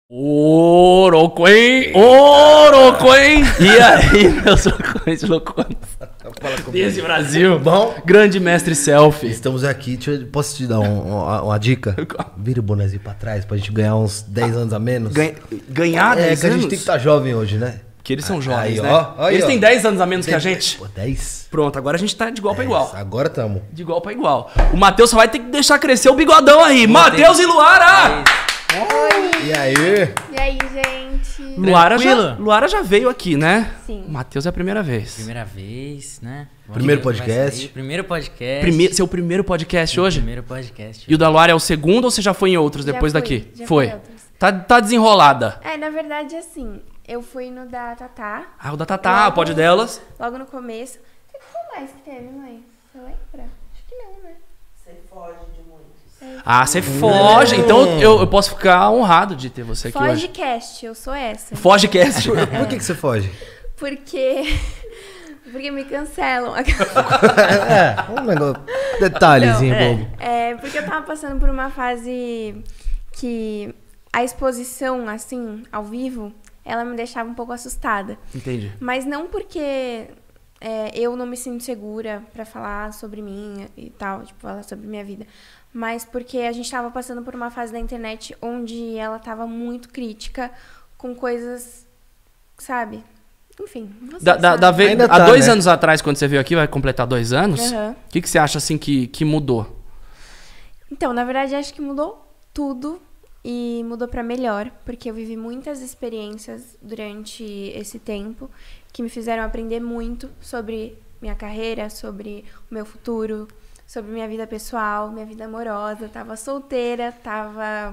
Oroco, hein? Oroco, hein? E aí, meus loucões loucões desse Brasil. Bom? Grande mestre selfie. Estamos aqui, posso te dar uma dica? Vira o bonezinho pra trás pra gente ganhar uns 10 anos a menos. Ganhar 10 anos? Que a gente tem que estar jovem hoje, né? Que eles são jovens, aí, né? ó, Eles têm 10 anos a menos que a gente. Pô, 10? Pronto, agora a gente tá de igual pra igual. Agora tamo. De igual pra igual. O Matheus só vai ter que deixar crescer o bigodão aí. Matheus e Luara! Oi! E aí? E aí, gente? Luara já veio aqui, né? Sim. O Matheus é a primeira vez. Primeira vez, né? Primeiro podcast. Primeiro podcast. Seu primeiro podcast hoje? Primeiro podcast. E o da Luara é o segundo ou você já foi em outros depois daqui? Já Foi. fui em outros. Tá desenrolada. É, na verdade, assim, eu fui no da Tatá. Ah, o da Tatá, pode delas. Logo no começo. O que foi mais que teve, mãe? Você lembra? Acho que não, né? Você foge de muitos. Ah, você foge. Então eu posso ficar honrado de ter você aqui hoje. Fogecast, eu sou essa. Fogecast. Por que você foge? Porque me cancelam. Um negócio. Detalhezinho, bobo. É, porque eu tava passando por uma fase que a exposição, assim, ao vivo, ela me deixava um pouco assustada. Entendi. Mas não porque eu não me sinto segura pra falar sobre mim e tal, tipo, falar sobre minha vida. Mas porque a gente tava passando por uma fase da internet onde ela tava muito crítica com coisas, sabe? Enfim, você sabe. Ainda Há tá, 2 né? anos atrás, quando você veio aqui, vai completar 2 anos, Aham. o que você acha assim que mudou? Então, na verdade, acho que mudou tudo e mudou pra melhor, porque eu vivi muitas experiências durante esse tempo que me fizeram aprender muito sobre minha carreira, sobre o meu futuro, sobre minha vida pessoal, minha vida amorosa. Tava solteira, tava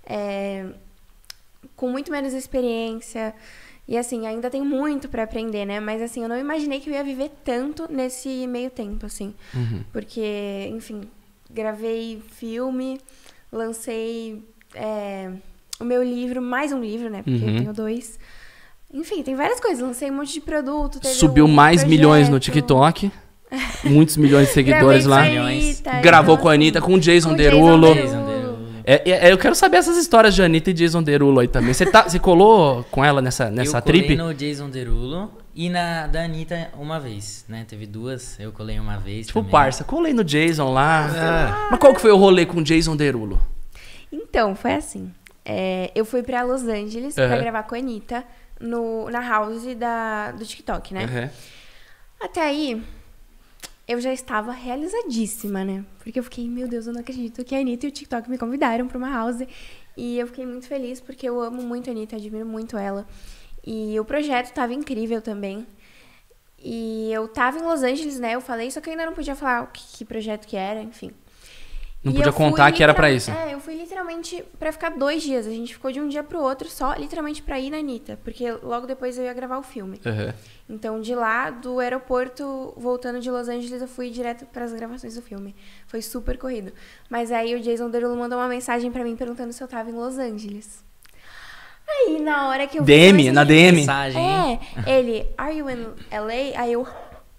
com muito menos experiência. E assim, ainda tenho muito pra aprender, né? Mas assim, eu não imaginei que eu ia viver tanto nesse meio tempo, assim. Uhum. Porque, enfim, gravei filme, lancei o meu livro, mais um livro, né? Porque eu tenho 2. Enfim, tem várias coisas. Lancei um monte de produto. Teve Subiu mais milhões no TikTok. Muitos milhões de seguidores lá. Gravei com a Anitta, Gravou então, com a Anitta, com o Jason com o Derulo. Jason Derulo. Eu quero saber essas histórias de Anitta e Jason Derulo aí também. Você colou com ela nessa trip? Eu colei no Jason Derulo e da Anitta uma vez, né? Teve 2, eu colei uma vez Tipo, também. parça, colei no Jason lá. Mas qual que foi o rolê com o Jason Derulo? Então, foi assim. Eu fui pra Los Angeles pra gravar com a Anitta na house do TikTok, né? Uhum. Até aí, eu já estava realizadíssima, né? Porque eu fiquei, meu Deus, eu não acredito que a Anitta e o TikTok me convidaram pra uma house. E eu fiquei muito feliz porque eu amo muito a Anitta, admiro muito ela. E o projeto tava incrível também. E eu tava em Los Angeles, né? Eu falei, só que eu ainda não podia falar que projeto que era, enfim. Não E podia eu fui contar que era pra isso. eu fui literalmente pra ficar 2 dias. A gente ficou de um dia pro outro só, literalmente pra ir na Anitta. Porque logo depois eu ia gravar o filme. Uhum. Então, de lá, do aeroporto, voltando de Los Angeles, eu fui direto pras gravações do filme. Foi super corrido. Mas aí o Jason Derulo mandou uma mensagem pra mim perguntando se eu tava em Los Angeles. Aí, na hora que eu vi DM, essa na mensagem- DM. Mensagem, hein? ele, are you in LA? Aí eu...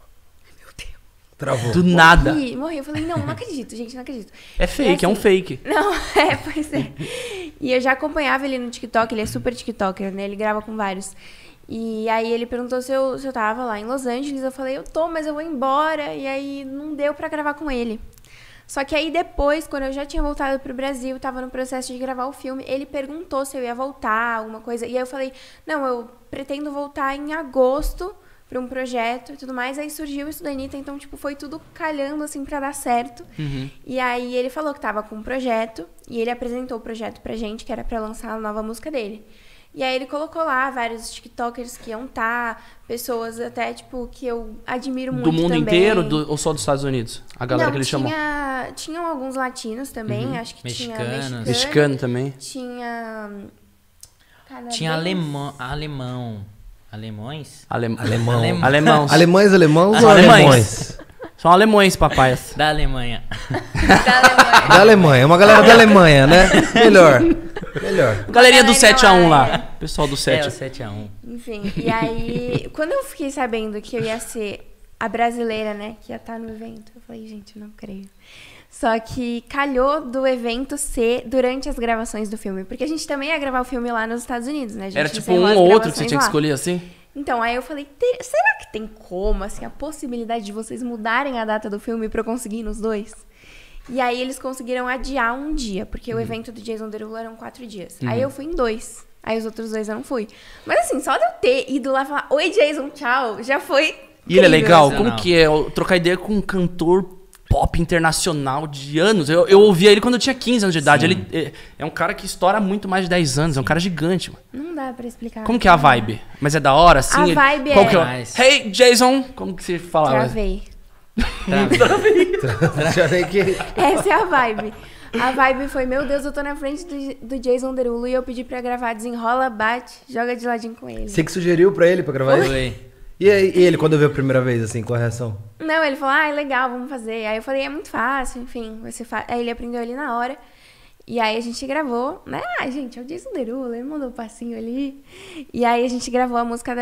Travou. Do nada. Morri. Eu falei, não acredito, gente, não acredito. É fake, E é um assim, fake. Não, pois é. E eu já acompanhava ele no TikTok, ele é super TikToker, né? Ele grava com vários. E aí ele perguntou se eu tava lá em Los Angeles. Eu falei, eu tô, mas eu vou embora. E aí não deu pra gravar com ele. Só que aí depois, quando eu já tinha voltado pro Brasil, tava no processo de gravar o filme, ele perguntou se eu ia voltar, alguma coisa. E aí eu falei, não, eu pretendo voltar em agosto pra um projeto e tudo mais. Aí surgiu isso da Anitta, então, tipo, foi tudo calhando, assim, pra dar certo. E aí ele falou que tava com um projeto, e ele apresentou o projeto pra gente, que era pra lançar a nova música dele. E aí ele colocou lá vários tiktokers que iam pessoas até, tipo, que eu admiro muito Do mundo também. inteiro ou só dos Estados Unidos? A galera Não, que ele chamou. tinham alguns latinos também, acho que tinha Mexicanos. Mexicano também. tinha canadense. Tinha alemães? Alemãos. Alemães, alemãos ou Alemães. alemães? São alemães, papaias. Da Alemanha. Da Alemanha. Da Alemanha, uma galera da Alemanha, né? Melhor. Galerinha do Galera 7x1 lá, lá. Pessoal do É, 7. o 7x1. Enfim, e aí, quando eu fiquei sabendo que eu ia ser a brasileira, né, que ia estar no evento, eu falei, gente, eu não creio. Só que calhou do evento ser durante as gravações do filme. Porque a gente também ia gravar o filme lá nos Estados Unidos, né? A gente Era tipo encerrou um as ou outro que você gravações tinha que lá. escolher assim? Então, aí eu falei, será que tem como, assim, a possibilidade de vocês mudarem a data do filme pra eu conseguir ir nos dois? E aí eles conseguiram adiar um dia, porque o evento do Jason Derulo eram 4 dias. Aí eu fui em 2. Aí os outros 2 eu não fui. Mas assim, só de eu ter ido lá e falar, oi Jason, tchau, já foi. E ele é legal? Incrível. Como que é trocar ideia com um cantor pop internacional de anos? Eu ouvia ele quando eu tinha 15 anos de idade. Sim. Ele é um cara que estoura muito mais de 10 anos. É um cara gigante, mano. Não dá pra explicar. Como que é a vibe? Mas é da hora, assim? A Ele- vibe Qual é- que é? Nice. Hey, Jason! Como que você falava? Travei. Já nem que... Essa é a vibe. A vibe foi, meu Deus, eu tô na frente do Jason Derulo e eu pedi pra gravar desenrola, bate, joga de ladinho com ele. Você que sugeriu pra ele pra gravar isso? Foi. E aí, e ele, quando viu a primeira vez, assim, qual a reação? Não, ele falou, legal, vamos fazer. Aí eu falei, é muito fácil, enfim, vai ser fácil. Aí ele aprendeu ali na hora. E aí a gente gravou, né? Gente, é o Jason Derulo, ele mandou um passinho ali. E aí a gente gravou a música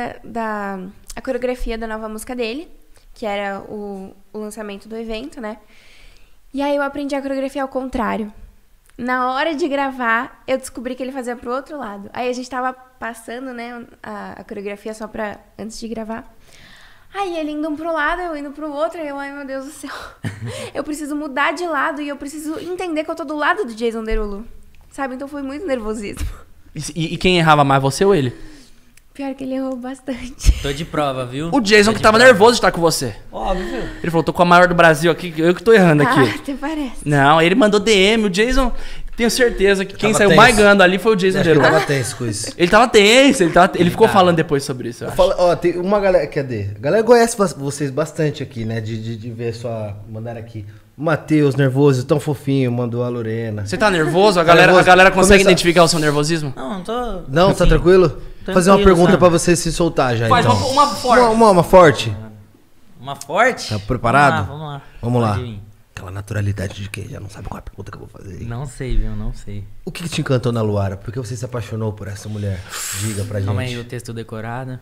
a coreografia da nova música dele, que era o lançamento do evento, né? E aí eu aprendi a coreografia ao contrário. Na hora de gravar, eu descobri que ele fazia pro outro lado. Aí a gente tava passando, né, a coreografia só pra antes de gravar. Aí ele indo pro lado, eu indo pro outro, aí eu, ai meu Deus do céu. Eu preciso mudar de lado e eu preciso entender que eu tô do lado do Jason Derulo. Sabe? Então foi muito nervosismo. E quem errava mais, você ou ele? Pior que ele errou bastante. Tô de prova, viu? O Jason Tô que de tava prova. nervoso de estar com você. Óbvio. Ele falou, tô com a maior do Brasil aqui, eu que tô errando aqui. Até parece. Não, ele mandou DM, o Jason... Tenho certeza que quem Tava saiu tenso. mais ganhando ali foi o Jason Acho que ele Derulo. tava tenso com isso. Ele tava tenso, ele ficou falando depois sobre isso, eu acho. Ó, tem uma galera. Cadê? A galera conhece vocês bastante aqui, né? De ver sua. Mandaram aqui. O Matheus, nervoso, tão fofinho, mandou a Lorena. Você tá nervoso? A Tá galera, nervoso? a galera consegue Começa- identificar o seu nervosismo? Não, não tô... Não, tá assim, tranquilo? Vou fazer uma tranquilo, pergunta sabe? pra você se soltar já. Faz então. uma forte. Uma forte. Uma forte? Tá preparado? Vamos lá. Vamos lá. Pode vir. Aquela naturalidade de quem já não sabe qual é a pergunta que eu vou fazer. Não sei, viu? Não sei. O que te encantou na Luara? Por que você se apaixonou por essa mulher? Diga pra Calma aí, o gente. texto decorado.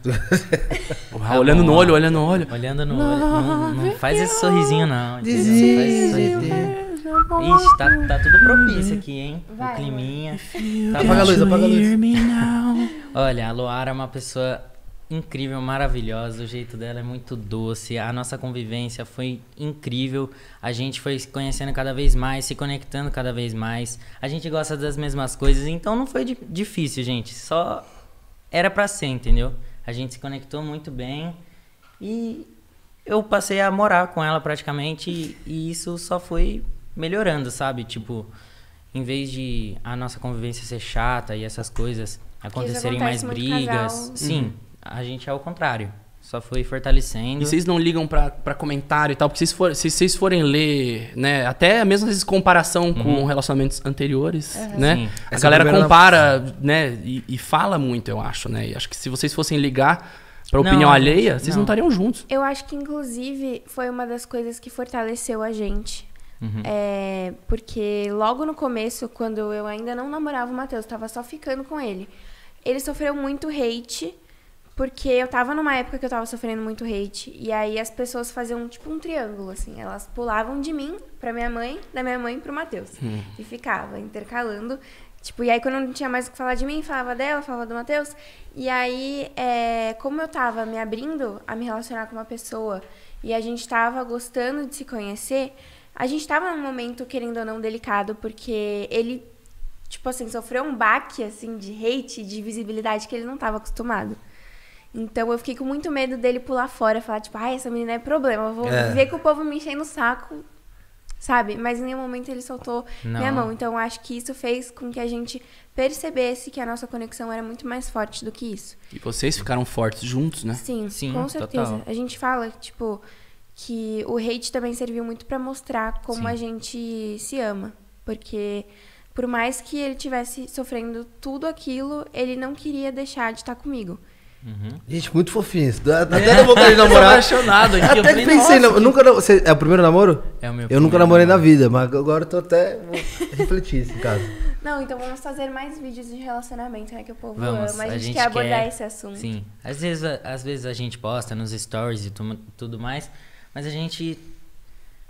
Olhando no olho, olhando no olho. Olhando no olho. Não faz esse sorrisinho, não. entendeu? Não faz esse sorrisinho. Ixi, tá tudo propício aqui, hein? Vai, o climinha. Tá Apaga a luz, apaga a luz. Olha, a Luara é uma pessoa incrível, maravilhosa. O jeito dela é muito doce. A nossa convivência foi incrível. A gente foi se conhecendo cada vez mais, se conectando cada vez mais. A gente gosta das mesmas coisas, então não foi difícil, gente. Só era pra ser, entendeu? A gente se conectou muito bem e eu passei a morar com ela praticamente e isso só foi melhorando, sabe? Tipo, em vez de a nossa convivência ser chata e essas coisas acontecerem mais acontece muito brigas, casal. sim, a gente é o contrário. Só foi fortalecendo. E vocês não ligam pra comentário e tal, porque se vocês forem ler, né, até mesmo às vezes comparação com relacionamentos anteriores, né, Sim. a Essa galera primeira- compara, né, e fala muito, eu acho, né, e acho que se vocês fossem ligar pra Não, opinião a alheia, gente- vocês não não. estariam juntos. Eu acho que, inclusive, foi uma das coisas que fortaleceu a gente. Porque logo no começo, quando eu ainda não namorava o Matheus, tava só ficando com ele. Ele sofreu muito hate, porque eu tava numa época que eu tava sofrendo muito hate. E aí as pessoas faziam tipo um triângulo, assim. Elas pulavam de mim pra minha mãe, da minha mãe pro Matheus. E ficava intercalando. Tipo, e aí quando não tinha mais o que falar de mim, falava dela, falava do Matheus. E aí, como eu tava me abrindo a me relacionar com uma pessoa e a gente tava gostando de se conhecer, a gente tava num momento, querendo ou não, delicado, porque ele, tipo assim, sofreu um baque, assim, de hate, de visibilidade que ele não tava acostumado. Então eu fiquei com muito medo dele pular fora, falar, tipo, essa menina é problema, eu vou ver que o povo me enchendo o saco, sabe? Mas em nenhum momento ele soltou minha Não. mão. Então eu acho que isso fez com que a gente percebesse que a nossa conexão era muito mais forte do que isso. E vocês ficaram fortes juntos, né? Sim, Sim, com certeza. total. A gente fala, tipo, que o hate também serviu muito pra mostrar como Sim. a gente se ama. Porque por mais que ele tivesse sofrendo tudo aquilo, ele não queria deixar de estar comigo. Gente, muito fofinho. Dá até vontade de namorar. apaixonado aqui, eu Até falei, que pensei, nossa, nunca, você é o primeiro namoro? É o meu Eu nunca primeiro namorei na namoro. vida, mas agora eu tô até vou refletir esse caso. Não, então vamos fazer mais vídeos de relacionamento, né? Que o povo Vamos, ama. A a gente gente quer abordar quer- esse assunto. Sim. Às vezes a gente posta nos stories e tudo mais, mas a gente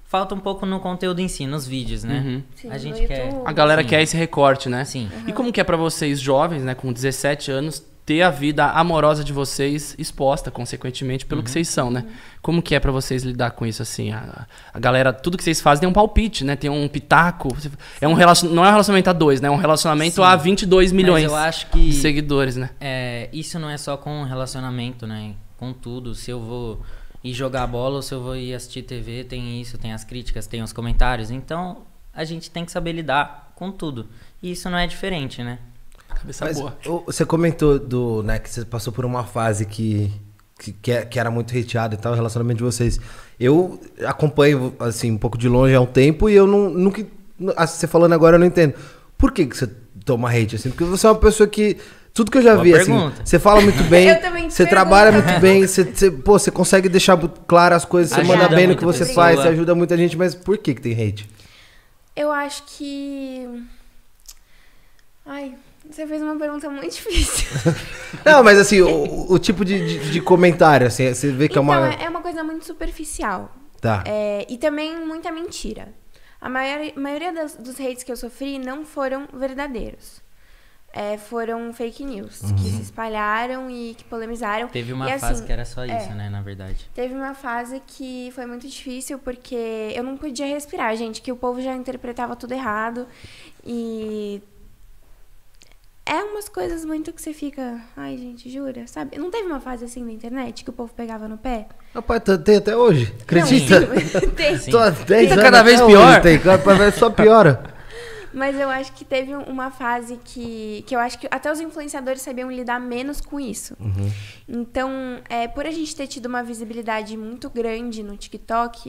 falta um pouco no conteúdo em si, nos vídeos, né? Sim, A no gente quer... YouTube. A galera Sim. quer esse recorte, né? Sim. E como que é pra vocês jovens, né, com 17 anos, ter a vida amorosa de vocês exposta, consequentemente, pelo que vocês são, né? Como que é pra vocês lidar com isso, assim? A galera, tudo que vocês fazem tem um palpite, né? Tem um pitaco. Não é um relacionamento a 2, né? É um relacionamento a 22 milhões Mas eu acho que de seguidores, né? isso não é só com relacionamento, né? Com tudo. Se eu vou ir jogar bola ou se eu vou ir assistir TV, tem isso, tem as críticas, tem os comentários. Então, a gente tem que saber lidar com tudo. E isso não é diferente, né? Cabeça Mas boa. você comentou né, que você passou por uma fase que era muito hateada e tal, o relacionamento de vocês. Eu acompanho, assim, um pouco de longe há um tempo e eu nunca... Você falando agora eu não entendo. Por que você toma hate, assim? Porque você é uma pessoa que... Tudo que eu já Boa vi, pergunta. assim, você fala muito bem, Eu também te você pergunto. trabalha muito bem, você consegue deixar claras as coisas, você Ajuda manda bem no muito que a você pessoa. faz, você ajuda muita gente, mas por que tem hate? Eu acho que... Ai, você fez uma pergunta muito difícil. Não, mas assim, o tipo de comentário, assim, você vê que Então, é uma... é uma coisa muito superficial. Tá. E também muita mentira. A maioria dos hates que eu sofri não foram verdadeiros. Foram fake news, que se espalharam e que polemizaram. Teve uma E, fase assim, que era só isso, né? Na verdade. Teve uma fase que foi muito difícil porque eu não podia respirar, gente, que o povo já interpretava tudo errado. E é umas coisas muito que você fica... Ai, gente, jura? Sabe? Não teve uma fase assim na internet que o povo pegava no pé? Rapaz, tem até hoje, acredita? Não, tem. Sim. Tô há 10 E tá anos cada vez até pior. hoje, tem, só piora. Mas eu acho que teve uma fase que eu acho que até os influenciadores sabiam lidar menos com isso. Então, por a gente ter tido uma visibilidade muito grande no TikTok,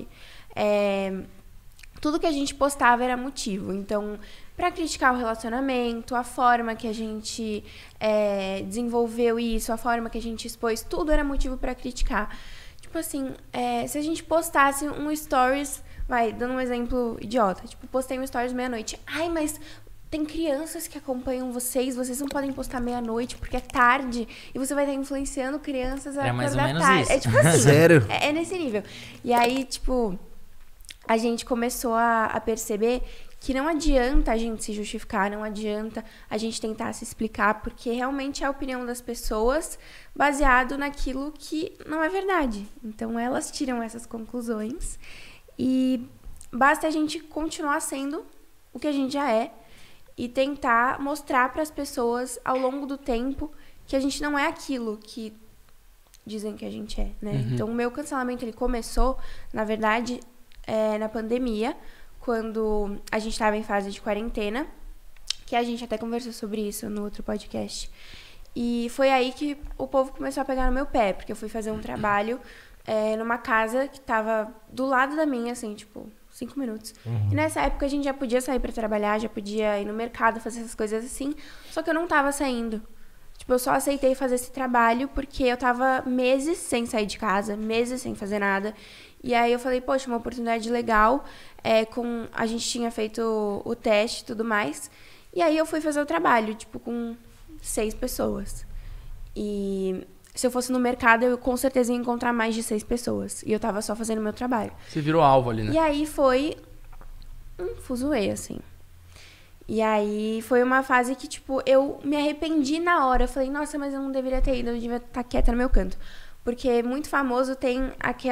tudo que a gente postava era motivo. Então, para criticar o relacionamento, a forma que a gente desenvolveu isso, a forma que a gente expôs, tudo era motivo para criticar. Tipo assim, se a gente postasse um stories... Vai, dando um exemplo idiota. Tipo, postei um stories meia-noite. Ai, mas tem crianças que acompanham vocês não podem postar meia-noite porque é tarde e você vai estar influenciando crianças a Era mais ou acordar menos tarde. isso. É tipo assim. Sério? É nesse nível. E aí, tipo, a gente começou a perceber que não adianta a gente se justificar, não adianta a gente tentar se explicar, porque realmente é a opinião das pessoas baseado naquilo que não é verdade. Então, elas tiram essas conclusões. E basta a gente continuar sendo o que a gente já é e tentar mostrar para as pessoas ao longo do tempo que a gente não é aquilo que dizem que a gente é, né? Então, o meu cancelamento ele começou, na verdade, na pandemia, quando a gente estava em fase de quarentena, que a gente até conversou sobre isso no outro podcast. E foi aí que o povo começou a pegar no meu pé, porque eu fui fazer um trabalho numa casa que tava do lado da minha, assim, tipo, 5 minutos. E nessa época a gente já podia sair pra trabalhar, já podia ir no mercado, fazer essas coisas assim, só que eu não tava saindo. Tipo, eu só aceitei fazer esse trabalho porque eu tava meses sem sair de casa, meses sem fazer nada. E aí eu falei, poxa, uma oportunidade legal, a gente tinha feito o teste e tudo mais. E aí eu fui fazer o trabalho, tipo, com 6 pessoas. E... se eu fosse no mercado, eu com certeza ia encontrar mais de 6 pessoas. E eu tava só fazendo o meu trabalho. Você virou alvo ali, né? E aí foi um fuzuê, assim. E aí foi uma fase que, tipo, eu me arrependi na hora. Eu falei, nossa, mas eu não deveria ter ido, eu devia estar quieta no meu canto. Porque muito famoso tem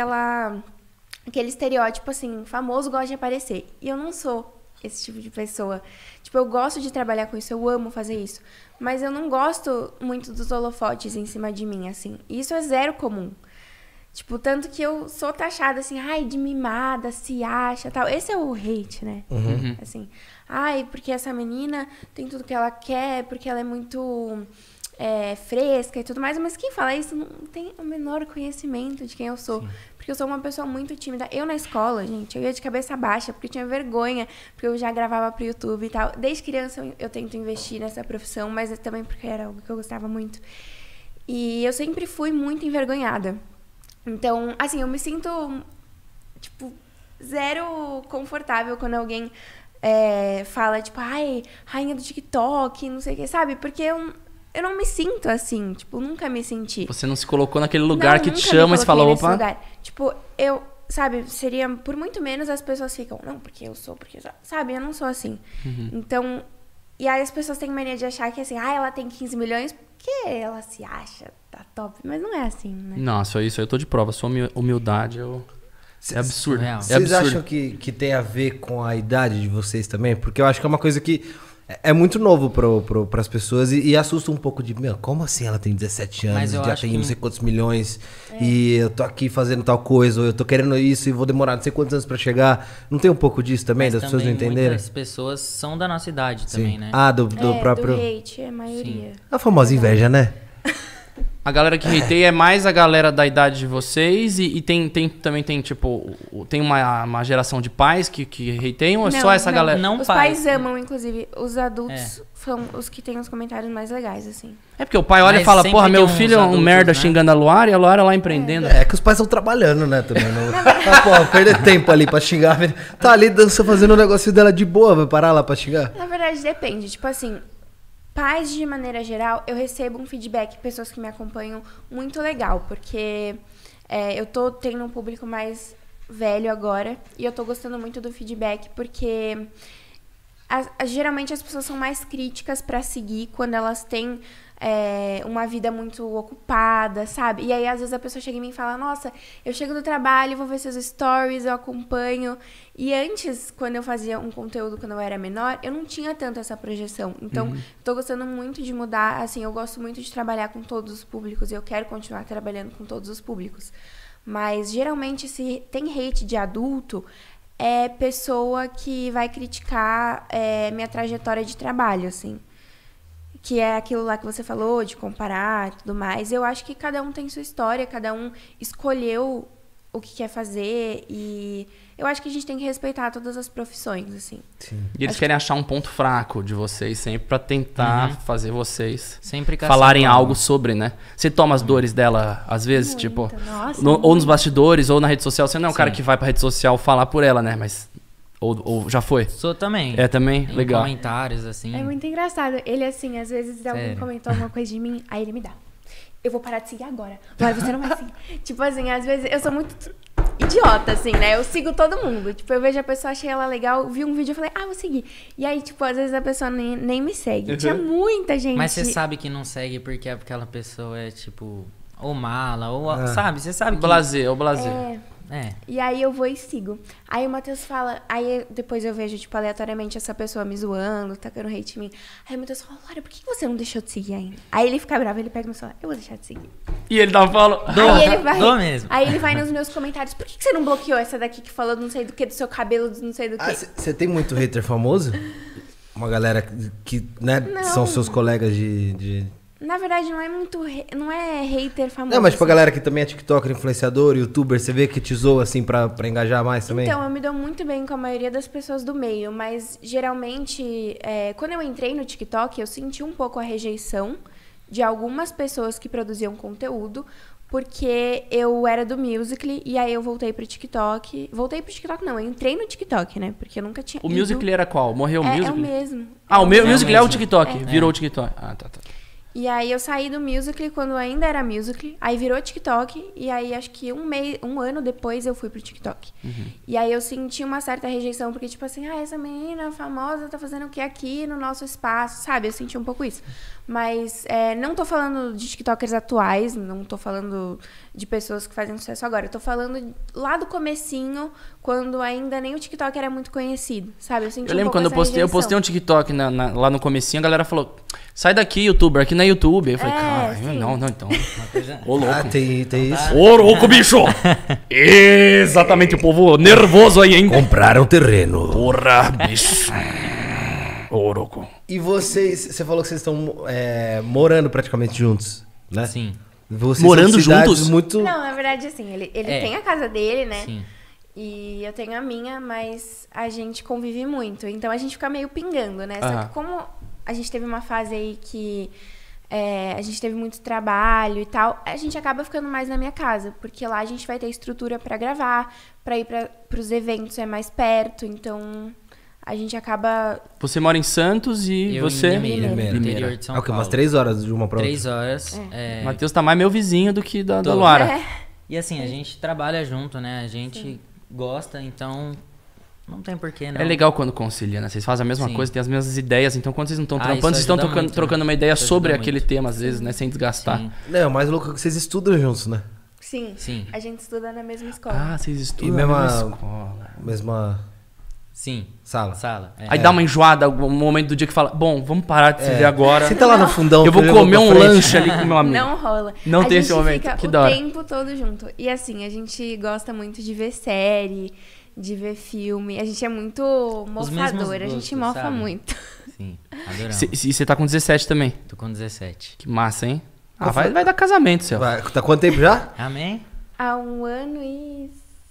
aquele estereótipo, assim, famoso gosta de aparecer. E eu não sou esse tipo de pessoa. Tipo, eu gosto de trabalhar com isso, eu amo fazer isso. Mas eu não gosto muito dos holofotes em cima de mim, assim. E isso é zero comum. Tipo, tanto que eu sou taxada, assim, ai, de mimada, se acha, tal. Esse é o hate, né? Assim, ai, porque essa menina tem tudo que ela quer, porque ela é muito fresca e tudo mais. Mas quem fala isso não tem o menor conhecimento de quem eu sou. Sim. Porque eu sou uma pessoa muito tímida. Eu na escola, gente, eu ia de cabeça baixa, porque eu tinha vergonha, porque eu já gravava pro YouTube e tal. Desde criança eu tento investir nessa profissão, mas é também porque era algo que eu gostava muito. E eu sempre fui muito envergonhada. Então, assim, eu me sinto, tipo, zero confortável quando alguém fala, tipo, ai, rainha do TikTok, não sei o que, sabe? Porque eu não me sinto assim, tipo, nunca me senti. Você não se colocou naquele lugar que te nunca chama e você fala, opa... Tipo, sabe, seria por muito menos as pessoas ficam, não, porque eu sou, sabe, eu não sou assim. Então, e aí as pessoas têm mania de achar que assim, ela tem 15 milhões porque ela se acha, tá top, mas não é assim, né? Nossa, isso aí eu tô de prova. Sua humildade é absurdo. Surreal. É Vocês absurdo. acham que tem a ver com a idade de vocês também? Porque eu acho que é uma coisa que é muito novo pras pessoas e assusta um pouco de, meu, como assim ela tem 17 anos, Mas eu já acho tem que- não sei quantos milhões e eu tô aqui fazendo tal coisa, ou eu tô querendo isso e vou demorar não sei quantos anos pra chegar. Não tem um pouco disso também, Mas das pessoas não também entenderem? muitas pessoas são da nossa idade também, né? Ah, do próprio... Do hate, é a maioria. A famosa inveja, né? A galera que hateia é mais a galera da idade de vocês e também tem, tipo, tem uma geração de pais que hateiam ou é só essa galera? Não Os pais. pais amam, inclusive, os adultos são os que têm os comentários mais legais, assim. É porque o pai olha e Mas fala, sempre porra, meu tem uns filho é um adultos, merda né? xingando a Luara e a Luara lá empreendendo. É que os pais estão trabalhando, né, também. Não... pô, perder tempo ali pra xingar. Tá ali dançando, fazendo o negócio dela de boa, vai parar lá pra xingar? Na verdade, depende. Tipo assim, pais, de maneira geral, eu recebo um feedback, pessoas que me acompanham, muito legal. Porque eu tô tendo um público mais velho agora e eu tô gostando muito do feedback porque... geralmente as pessoas são mais críticas pra seguir quando elas têm uma vida muito ocupada, sabe? E aí, às vezes, a pessoa chega em mim e fala, nossa, eu chego do trabalho, vou ver seus stories, eu acompanho. E antes, quando eu fazia um conteúdo quando eu era menor, eu não tinha tanto essa projeção. Então, tô gostando muito de mudar. Assim, eu gosto muito de trabalhar com todos os públicos e eu quero continuar trabalhando com todos os públicos. Mas, geralmente, se tem hate de adulto... é pessoa que vai criticar minha trajetória de trabalho, assim. Que é aquilo lá que você falou, de comparar e tudo mais. Eu acho que cada um tem sua história, cada um escolheu o que quer fazer e eu acho que a gente tem que respeitar todas as profissões, assim. E eles querem achar um ponto fraco de vocês sempre pra tentar fazer vocês Sempre caçando falarem algo sobre, né? Você toma as dores dela, às vezes, Muito, tipo... nossa, ou nos bastidores, ou na rede social. Você não é o cara Sim. que vai pra rede social falar por ela, né? Mas... Ou já foi? Sou também. É, também? Em Legal. comentários, assim. É muito engraçado. Ele, assim, às vezes alguém Sério? comentou alguma coisa de mim, aí ele me dá. Eu vou parar de seguir agora. Agora você não vai seguir. Tipo assim, às vezes eu sou muito idiota, assim, né? Eu sigo todo mundo. Tipo, eu vejo a pessoa, achei ela legal, vi um vídeo e falei, vou seguir. E aí, tipo, às vezes a pessoa nem me segue. Tinha muita gente. Mas você sabe que não segue porque aquela pessoa é, tipo, ou mala, ou... Sabe? Você sabe que... Blazer, ou blazer. E aí eu vou e sigo. Aí o Matheus fala... Aí depois eu vejo, tipo, aleatoriamente essa pessoa me zoando, tacando hate em mim. Aí o Matheus fala, Laura, por que você não deixou de seguir ainda? Aí ele fica bravo, ele pega meu celular, eu vou deixar de seguir. E ele tava falando... Aí ele vai... Dou mesmo. Aí ele vai nos meus comentários, por que você não bloqueou essa daqui que falou não sei do que, do seu cabelo, do não sei do que? Você tem muito hater famoso? Uma galera que né, Não. são seus colegas de... Na verdade, não é muito... não é hater famoso. Não, mas tipo a assim. galera que também é tiktoker, influenciador, youtuber, você vê que te zoa assim pra engajar mais também? Então, eu me dou muito bem com a maioria das pessoas do meio, mas geralmente, quando eu entrei no TikTok, eu senti um pouco a rejeição de algumas pessoas que produziam conteúdo, porque eu era do Musical.ly e aí eu voltei pro TikTok. Voltei pro TikTok não, eu entrei no TikTok, né? Porque eu nunca tinha O ido. Musical.ly era qual? Morreu o É o Musical.ly? mesmo. Ah, o mesmo. Musical.ly é o mesmo. TikTok. Virou o TikTok. Ah, tá. E aí eu saí do Musical.ly quando ainda era Musical.ly, aí virou TikTok, e aí acho que um ano depois eu fui pro TikTok. E aí eu senti uma certa rejeição, porque tipo assim, essa menina famosa tá fazendo o que aqui no nosso espaço, sabe? Eu senti um pouco isso. Mas não tô falando de TikTokers atuais, não tô falando de pessoas que fazem sucesso agora. Eu tô falando lá do comecinho, quando ainda nem o TikTok era muito conhecido, sabe? Eu senti Eu lembro um pouco quando eu postei um TikTok lá no comecinho, a galera falou, sai daqui, youtuber, aqui não é YouTube. Eu falei, cara, sim. não, então. Uma coisa... Ô, louco. Ah, tem isso. Ô, louco, bicho! Exatamente, o povo nervoso aí, hein? Compraram terreno. Porra, bicho. Ô, louco. E você falou que vocês estão morando praticamente juntos, né? Sim. Vocês Morando são de cidades juntos? muito... Não, na verdade, assim, ele tem a casa dele, né? Sim. E eu tenho a minha, mas a gente convive muito. Então a gente fica meio pingando, né? Só Aham. que como a gente teve uma fase aí que a gente teve muito trabalho e tal, a gente acaba ficando mais na minha casa. Porque lá a gente vai ter estrutura pra gravar, pra ir pros eventos é mais perto. Então a gente acaba... Você mora em Santos e Eu você... em Limeira, Limeira. interior de São Ah, o quê? Paulo. Umas 3 horas de uma pra outra? 3 horas. Matheus tá mais meu vizinho do que da Tô. Luara. É. E assim, a gente trabalha junto, né? A gente gosta, então não tem porquê, não. É legal quando concilia, né? Vocês fazem a mesma Sim. coisa, têm as mesmas ideias, então quando vocês não estão Ah, trampando, isso vocês estão ajuda muito, trocando né? uma ideia Isso sobre ajuda aquele muito. tema, às vezes, né? Sem desgastar. Sim, Não, o mais louco é que vocês estudam juntos, né? Sim. sim, A gente estuda na mesma escola. Ah, vocês estudam E na mesma- mesma escola. Mesma sim. sala. Sala. É. Aí dá uma enjoada, um momento do dia que fala, bom, vamos parar de se ver agora. Senta lá no fundão. Eu vou que comer pra um frente. lanche ali com o meu amigo. Não rola. Não a tem gente esse momento. Fica Que o da hora. tempo todo junto. E assim, a gente gosta muito de ver série, de ver filme. A gente é muito Os mesmos mofador, a gente gostos, mofa sabe? muito. Sim, adoramos. E você tá com 17 também. Tô com 17. Que massa, hein? Ah, vai dar casamento, Céu. Vai, tá quanto tempo já? Amém? Há 1 ano e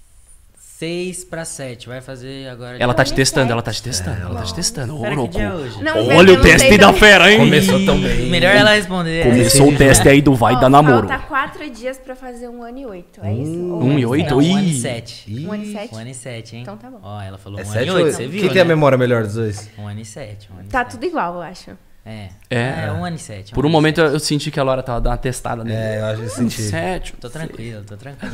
6 pra 7. Vai fazer agora. Ela tá te 17. testando, ela tá te testando, ela tá te testando. Ô, Será que louco. dia é hoje? Não, Olha velho, eu o não teste sei da não. fera, hein? Começou tão bem. Melhor ela responder. Começou o teste aí do vai Ó, dar namoro. Falta 4 dias pra fazer 1 ano e 8, é isso? Ou 1 e 7? 8? Não, 1 ano e Ih. 7. 1 ano e 7? 1 ano e 7, hein? Então tá bom. Ó, ela falou É 1 ano 7 e ou 8, 8? você viu, Quem tem a né? memória melhor dos dois? 1 ano e 7. Tá tudo igual, eu acho. É. É. 1 ano e 7. Por um momento eu senti que a Laura tava dando uma testada nele. É, eu acho que eu senti. 7. Tô tranquilo, tô tranquilo.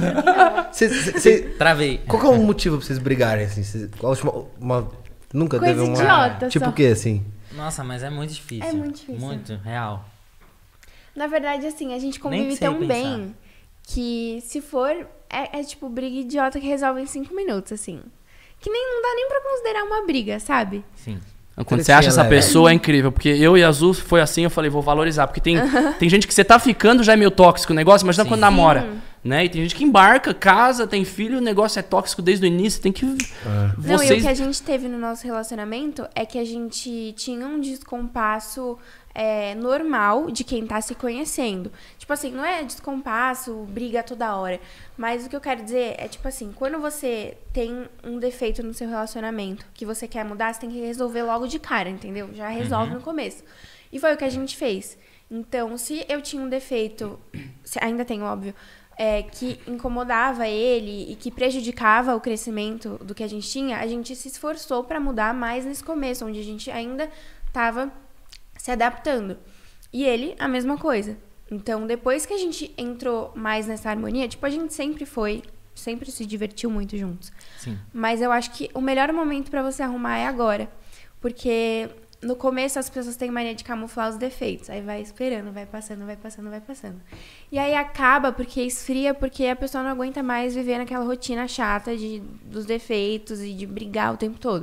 Travei. Qual que é o motivo pra vocês brigarem, assim? Qual a última... Nunca Coisa teve uma... idiota Tipo só. o quê, assim? Nossa, mas é muito difícil. É muito difícil. Muito, real. Na verdade, assim, a gente Nem convive sei tão pensar. bem que se for, é tipo briga idiota que resolve em 5 minutos, assim. Que nem não dá nem pra considerar uma briga, sabe? Sim. Quando você acha essa Tretinha, pessoa é incrível, porque eu e a Azul foi assim, eu falei, vou valorizar, porque tem gente que você tá ficando já é meio tóxico o negócio, imagina Sim. quando namora, né? E tem gente que embarca, casa, tem filho, o negócio é tóxico desde o início, tem que Não, e o vocês que a gente teve no nosso relacionamento é que a gente tinha um descompasso normal de quem tá se conhecendo. Tipo assim, não é descompasso, briga toda hora. Mas o que eu quero dizer é, tipo assim, quando você tem um defeito no seu relacionamento que você quer mudar, você tem que resolver logo de cara, entendeu? Já resolve no começo. E foi o que a gente fez. Então, se eu tinha um defeito, ainda tenho, óbvio, que incomodava ele e que prejudicava o crescimento do que a gente tinha, a gente se esforçou pra mudar mais nesse começo, onde a gente ainda tava se adaptando. E ele, a mesma coisa. Então, depois que a gente entrou mais nessa harmonia, tipo, a gente sempre se divertiu muito juntos. Sim. Mas eu acho que o melhor momento pra você arrumar é agora. Porque no começo as pessoas têm mania de camuflar os defeitos. Aí vai esperando, vai passando, vai passando, vai passando. E aí acaba porque esfria, porque a pessoa não aguenta mais viver naquela rotina chata dos defeitos e de brigar o tempo todo.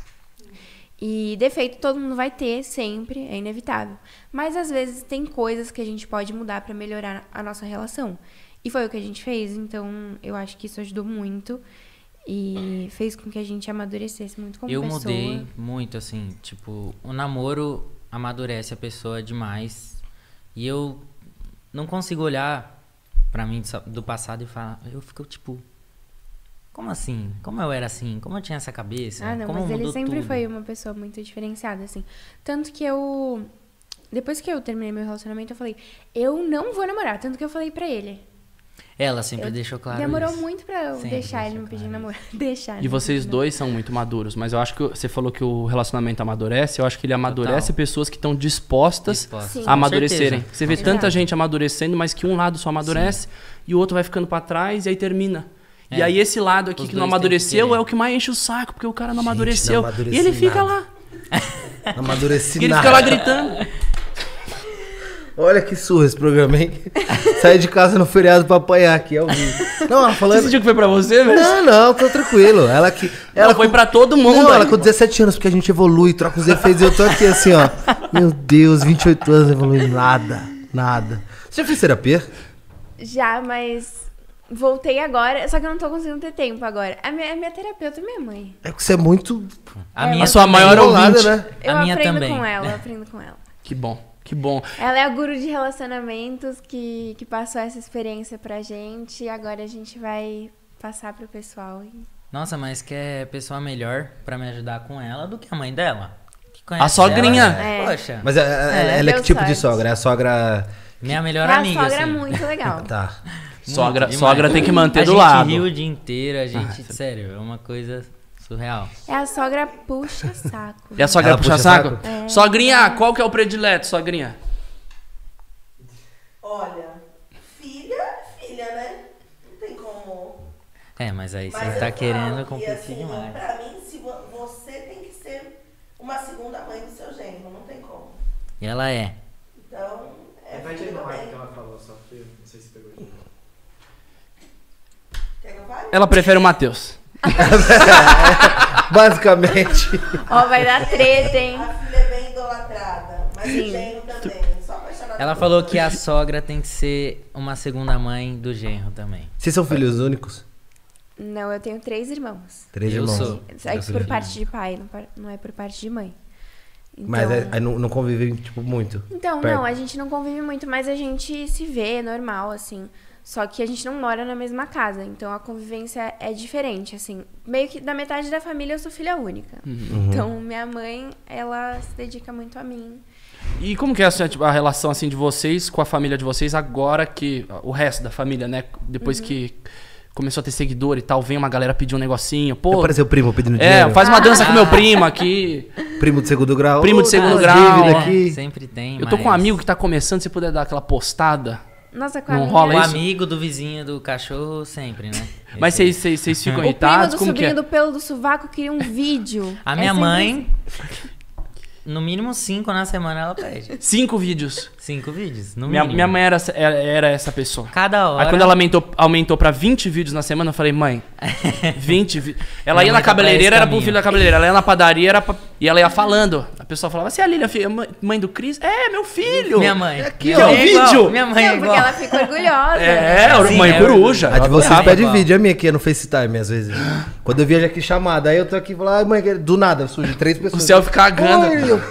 E defeito todo mundo vai ter sempre, é inevitável. Mas às vezes tem coisas que a gente pode mudar pra melhorar a nossa relação. E foi o que a gente fez, então eu acho que isso ajudou muito. E fez com que a gente amadurecesse muito como Eu pessoa. mudei muito, assim, tipo, o namoro amadurece a pessoa demais. E eu não consigo olhar pra mim do passado e falar, eu fico tipo, como assim? Como eu era assim? Como eu tinha essa cabeça? Ah, não, Como mas ele mudou sempre tudo? foi uma pessoa muito diferenciada, assim. Tanto que depois que eu terminei meu relacionamento, eu falei, eu não vou namorar. Tanto que eu falei pra ele. Ela sempre deixou claro Demorou isso. muito pra eu Sempre deixar ele deixou me pedir claro namoro. Deixar. E vocês dois são muito maduros, mas eu acho que você falou que o relacionamento amadurece, eu acho que ele amadurece Total. pessoas que estão dispostas Disposta. Sim. a amadurecerem. Com certeza. Você vê Exato. tanta gente amadurecendo, mas que um lado só amadurece e o outro vai ficando pra trás e aí termina. E É. aí esse lado aqui Os que não dois têm que amadureceu querer. é o que mais enche o saco, porque o cara não Gente, amadureceu. não amadureci E ele fica nada. lá. Não amadureci E ele nada. fica lá gritando. Olha que surra esse programa, hein? Saí de casa no feriado pra apanhar aqui, ao vivo. Não, ela Você falando... sentiu que foi pra você, velho? Não, tô tranquilo. Ela que... Ela foi pra todo mundo. Não, ela aí. com 17 anos, porque a gente evolui, troca os efeitos. Eu tô aqui assim, ó. Meu Deus, 28 anos, não evolui nada. Você já fez terapia? Já, mas voltei agora. Só que eu não tô conseguindo ter tempo agora. A minha terapeuta é minha mãe. É que você é muito A minha A sua também. maior enrolada, ouvinte. né? Eu A minha aprendo também. com ela, eu aprendo com ela. Que bom, que bom. Ela é a guru de relacionamentos que passou essa experiência pra gente. E agora a gente vai passar pro pessoal. Nossa, mas quer pessoa melhor pra me ajudar com ela do que a mãe dela? Que conhece A sogrinha. ela, É. Poxa, Mas ela é Deu que tipo de sorte. sogra? É a sogra... minha melhor É a amiga, sogra assim. muito legal. Tá. Sogra, Muito sogra demais. tem que manter do A lado. gente ri o dia inteiro, a gente... sério, é uma coisa surreal. É a sogra puxa-saco. E a sogra Ela puxa puxa saco? saco? É. Sogrinha, qual que é o predileto, sogrinha? Olha, filha, né? Não tem Mas aí Mas você tá eu querendo falo que, competir assim, demais. Pra mim, se você tem que ser uma segunda mãe do seu genro, não tem como. E ela é. Então, Repete aí tudo no ar bem. que ela falou, só que eu não sei se pegou aqui. Quer que eu fale? Ela prefere o Matheus. Basicamente. Ó, vai dar treta, hein? A filha é bem idolatrada, mas Sim. o genro também. Só apaixonada Ela por falou você. que a sogra tem que ser uma segunda mãe do genro também. Vocês são filhos únicos? Não, eu tenho 3 irmãos. 3 Eu irmãos. sou. É Eu sou por filho. parte de pai, não é por parte de mãe. Então, Mas aí não convivem, tipo, muito. então perto. não, a gente não convive muito, mas a gente se vê normal, assim. Só que a gente não mora na mesma casa, então a convivência é diferente, assim. Meio que da metade da família eu sou filha única. Então minha mãe, ela se dedica muito a mim. E como que é assim, tipo, a relação assim de vocês com a família de vocês agora que o resto da família, né? Depois que começou a ter seguidor e tal, vem uma galera pedir um negocinho. Pô, Apareceu o primo pedindo dinheiro. faz uma dança com meu primo aqui. Primo de segundo grau. Primo de Ô, segundo tá, grau. dívida aqui. Sempre tem, Eu tô com um mas amigo que tá começando, se puder dar aquela postada. Nossa, com a Não minha... rola O isso? amigo do vizinho do cachorro sempre, né? Mas Esse vocês ficam O primo irritados? do Como que sobrinho é? do pelo do sovaco queria um vídeo. A É minha sempre mãe, no mínimo 5 na semana ela pede. 5 vídeos. 5 vídeos, no Minha mínimo. mãe era essa pessoa. Cada hora. Aí quando ela aumentou pra 20 vídeos na semana, eu falei, mãe, 20 vídeos. Ela Minha ia mãe na tá pra cabeleireira, esse era pro caminho. filho da cabeleireira. Ela ia na padaria, e ela ia falando. A pessoa falava, você é a Lilian, mãe do Cris? É, meu filho. Minha mãe. Aqui, Minha ó, mãe é igual, vídeo. Minha mãe é Não, porque igual. ela fica orgulhosa. É, mãe Sim, coruja. A de vocês Brava. pede igual. vídeo, a minha aqui é no FaceTime, às vezes. Quando eu vejo aqui chamada, aí eu tô aqui e falo, ai mãe, do nada, surge 3 O pessoas. selfie cagando. Oi, eu-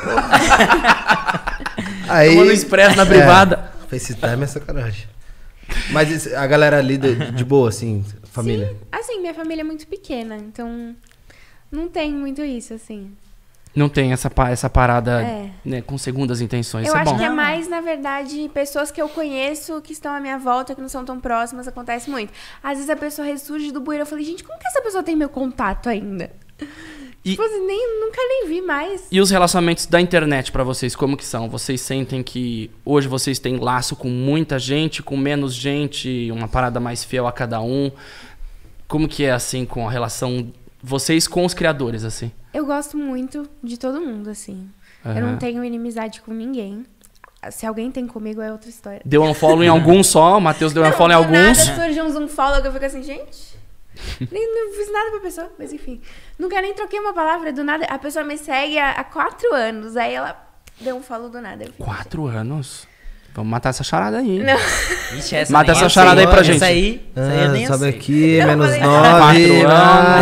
Aí, Tomando expresso na privada. FaceTime é sacanagem. Mas a galera ali de boa, assim, família. Sim, assim, minha família é muito pequena, então não tem muito isso, assim. Não tem essa parada É. né, com segundas intenções. Eu Isso é acho bom. que é mais, na verdade, pessoas que eu conheço, que estão à minha volta, que não são tão próximas, acontece muito. Às vezes a pessoa ressurge do bueiro, eu falei, gente, como que essa pessoa tem meu contato ainda? E- Tipo assim, nunca nem vi mais. E os relacionamentos da internet pra vocês, como que são? Vocês sentem que hoje vocês têm laço com muita gente, com menos gente, uma parada mais fiel a cada um? Como que é, assim, com a relação vocês com os criadores, assim? Eu gosto muito de todo mundo, assim. Eu não tenho inimizade com ninguém. Se alguém tem comigo, é outra história. Deu um follow em alguns só, o Matheus deu um follow em do alguns. nada surge um follow que eu fico assim, gente... não fiz nada pra pessoa, mas enfim. Nunca nem troquei uma palavra, do nada. A pessoa me segue há 4 anos, aí ela deu um follow do nada. Eu fico, 4 anos? Vamos matar essa charada aí. Não. Ixi, essa Mata nem essa eu charada sei. aí pra gente. Essa aí eu nem sobe sei. aqui, Eu menos falei, 9. 4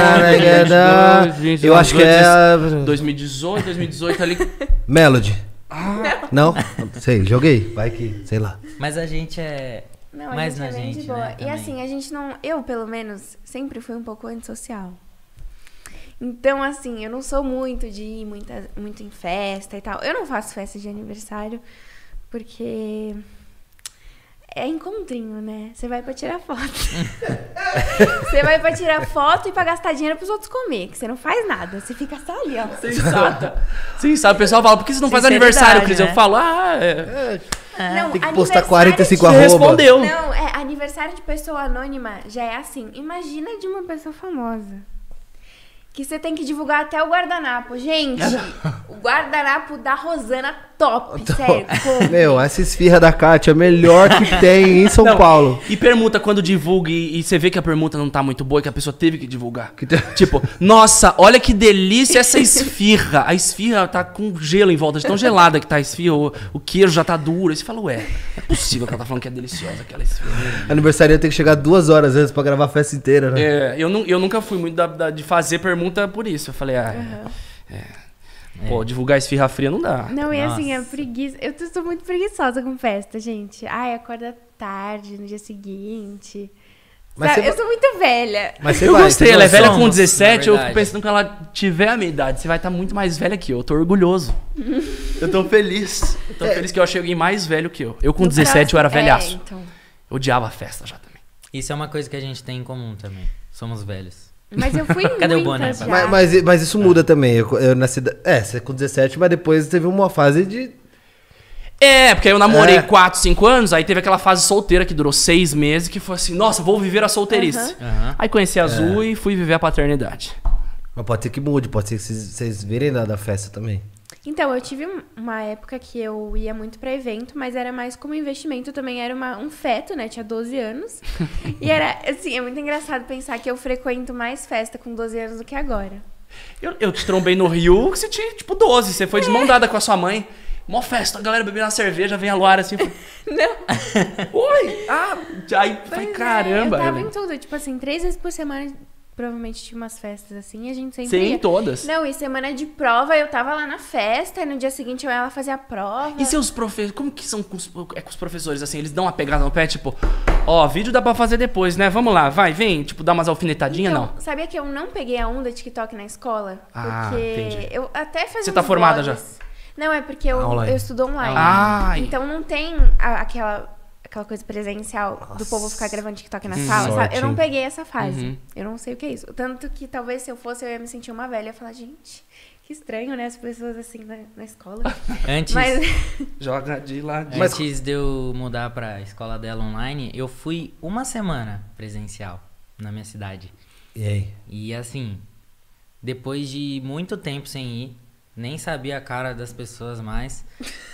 anos, Eu acho que é a 2018 ali. Melody. Não? Sei, joguei. Vai que, sei lá. Mas a gente é Não, a mais gente na é bem gente, de boa. né, E também. assim, a gente não... Eu, pelo menos, sempre fui um pouco antissocial. Então, assim, eu não sou muito de ir muito em festa e tal. Eu não faço festa de aniversário, porque... É encontrinho, né? Você vai pra tirar foto. Você vai pra tirar foto e pra gastar dinheiro pros outros comer. Que você não faz nada. Você fica só ali, ó. Sensata. Sensata. O pessoal fala, por que você não faz Sinceridade, aniversário, Cris? né? Eu falo, Não, Tem que postar aniversário 45 você arroba. respondeu. Não, aniversário de pessoa anônima já é assim. Imagina de uma pessoa famosa. Que você tem que divulgar até o guardanapo. Gente, o guardanapo da Rosana top, sério. Como? Meu, essa esfirra da Kátia é a melhor que tem em São Não, Paulo. E permuta quando divulga e você vê que a permuta não tá muito boa e que a pessoa teve que divulgar. Que tem- Tipo, nossa, olha que delícia essa esfirra. A esfirra tá com gelo em volta, de tão gelada que tá a esfirra, o queijo já tá duro. Aí você fala, ué, não é possível que ela tá falando que é deliciosa aquela esfirra. Aniversário tem que chegar 2 horas antes pra gravar a festa inteira, né? É, eu nunca fui muito de fazer permuta por isso. Eu falei, pô, divulgar esfirra fria não dá. Não, e assim, Nossa. é preguiça. Eu sou muito preguiçosa com festa, gente. Ai, acorda tarde no dia seguinte. Mas Sabe, você eu sou muito velha. Mas você Eu vai, gostei, você ela é vai- velha com somos, 17, na eu fico verdade. pensando que ela tiver a minha idade, você vai estar muito mais velha que eu tô orgulhoso. Eu tô feliz. Eu tô feliz que eu achei alguém mais velho que eu. Eu com No 17 eu era próximo- velhaço. então. Eu odiava a festa já também. Isso é uma coisa que a gente tem em comum também. Somos velhos. Mas eu fui Cadê o muitas boné, já. papai? Mas isso muda também. Eu nasci. Você com 17, mas depois teve uma fase de. É, porque eu namorei É. 4, 5 anos, aí teve aquela fase solteira que durou 6 meses, que foi assim, nossa, vou viver a solteirice. Aham. Aí conheci a Azul e fui viver a paternidade. Mas pode ser que mude, pode ser que vocês virem da festa também. Então, eu tive uma época que eu ia muito pra evento, mas era mais como investimento. Eu também era um feto, né? Tinha 12 anos. E era, assim, é muito engraçado pensar que eu frequento mais festa com 12 anos do que agora. Eu te trombei no Rio, que você tinha, tipo, 12. Você foi desmandada com a sua mãe. Mó festa, a galera bebendo uma cerveja, vem a Luara assim. Fala, Não. oi! Ah! Aí, falei, Pois é, caramba. eu tava em tudo. Tipo assim, 3 vezes por semana, provavelmente tinha umas festas assim, e a gente sempre Sim, ia. todas. Não, e semana de prova, eu tava lá na festa, e no dia seguinte eu ia lá fazer a prova. E seus professores, como que são com os professores, assim? Eles dão uma pegada no pé, tipo, ó, vídeo dá pra fazer depois, né? Vamos lá, vai, vem. Tipo, dá umas alfinetadinhas, Então, não? sabia que eu não peguei a onda TikTok na escola? Ah, Porque entendi. eu até fazia Você tá uns formada vlogs. Não, é porque eu Online. estudo online. Ai. Então não tem aquela coisa presencial do povo ficar gravando TikTok na sala, sorte, sabe? Eu não hein? peguei essa fase. Uhum. Eu não sei o que é isso. Tanto que talvez se eu fosse, eu ia me sentir uma velha. Eu ia falar, gente, que estranho, né? As pessoas assim na escola. Antes, Mas Joga de lá. Mas- antes de eu mudar pra escola dela online, eu fui uma semana presencial na minha cidade. E aí? E assim, depois de muito tempo sem ir, nem sabia a cara das pessoas mais,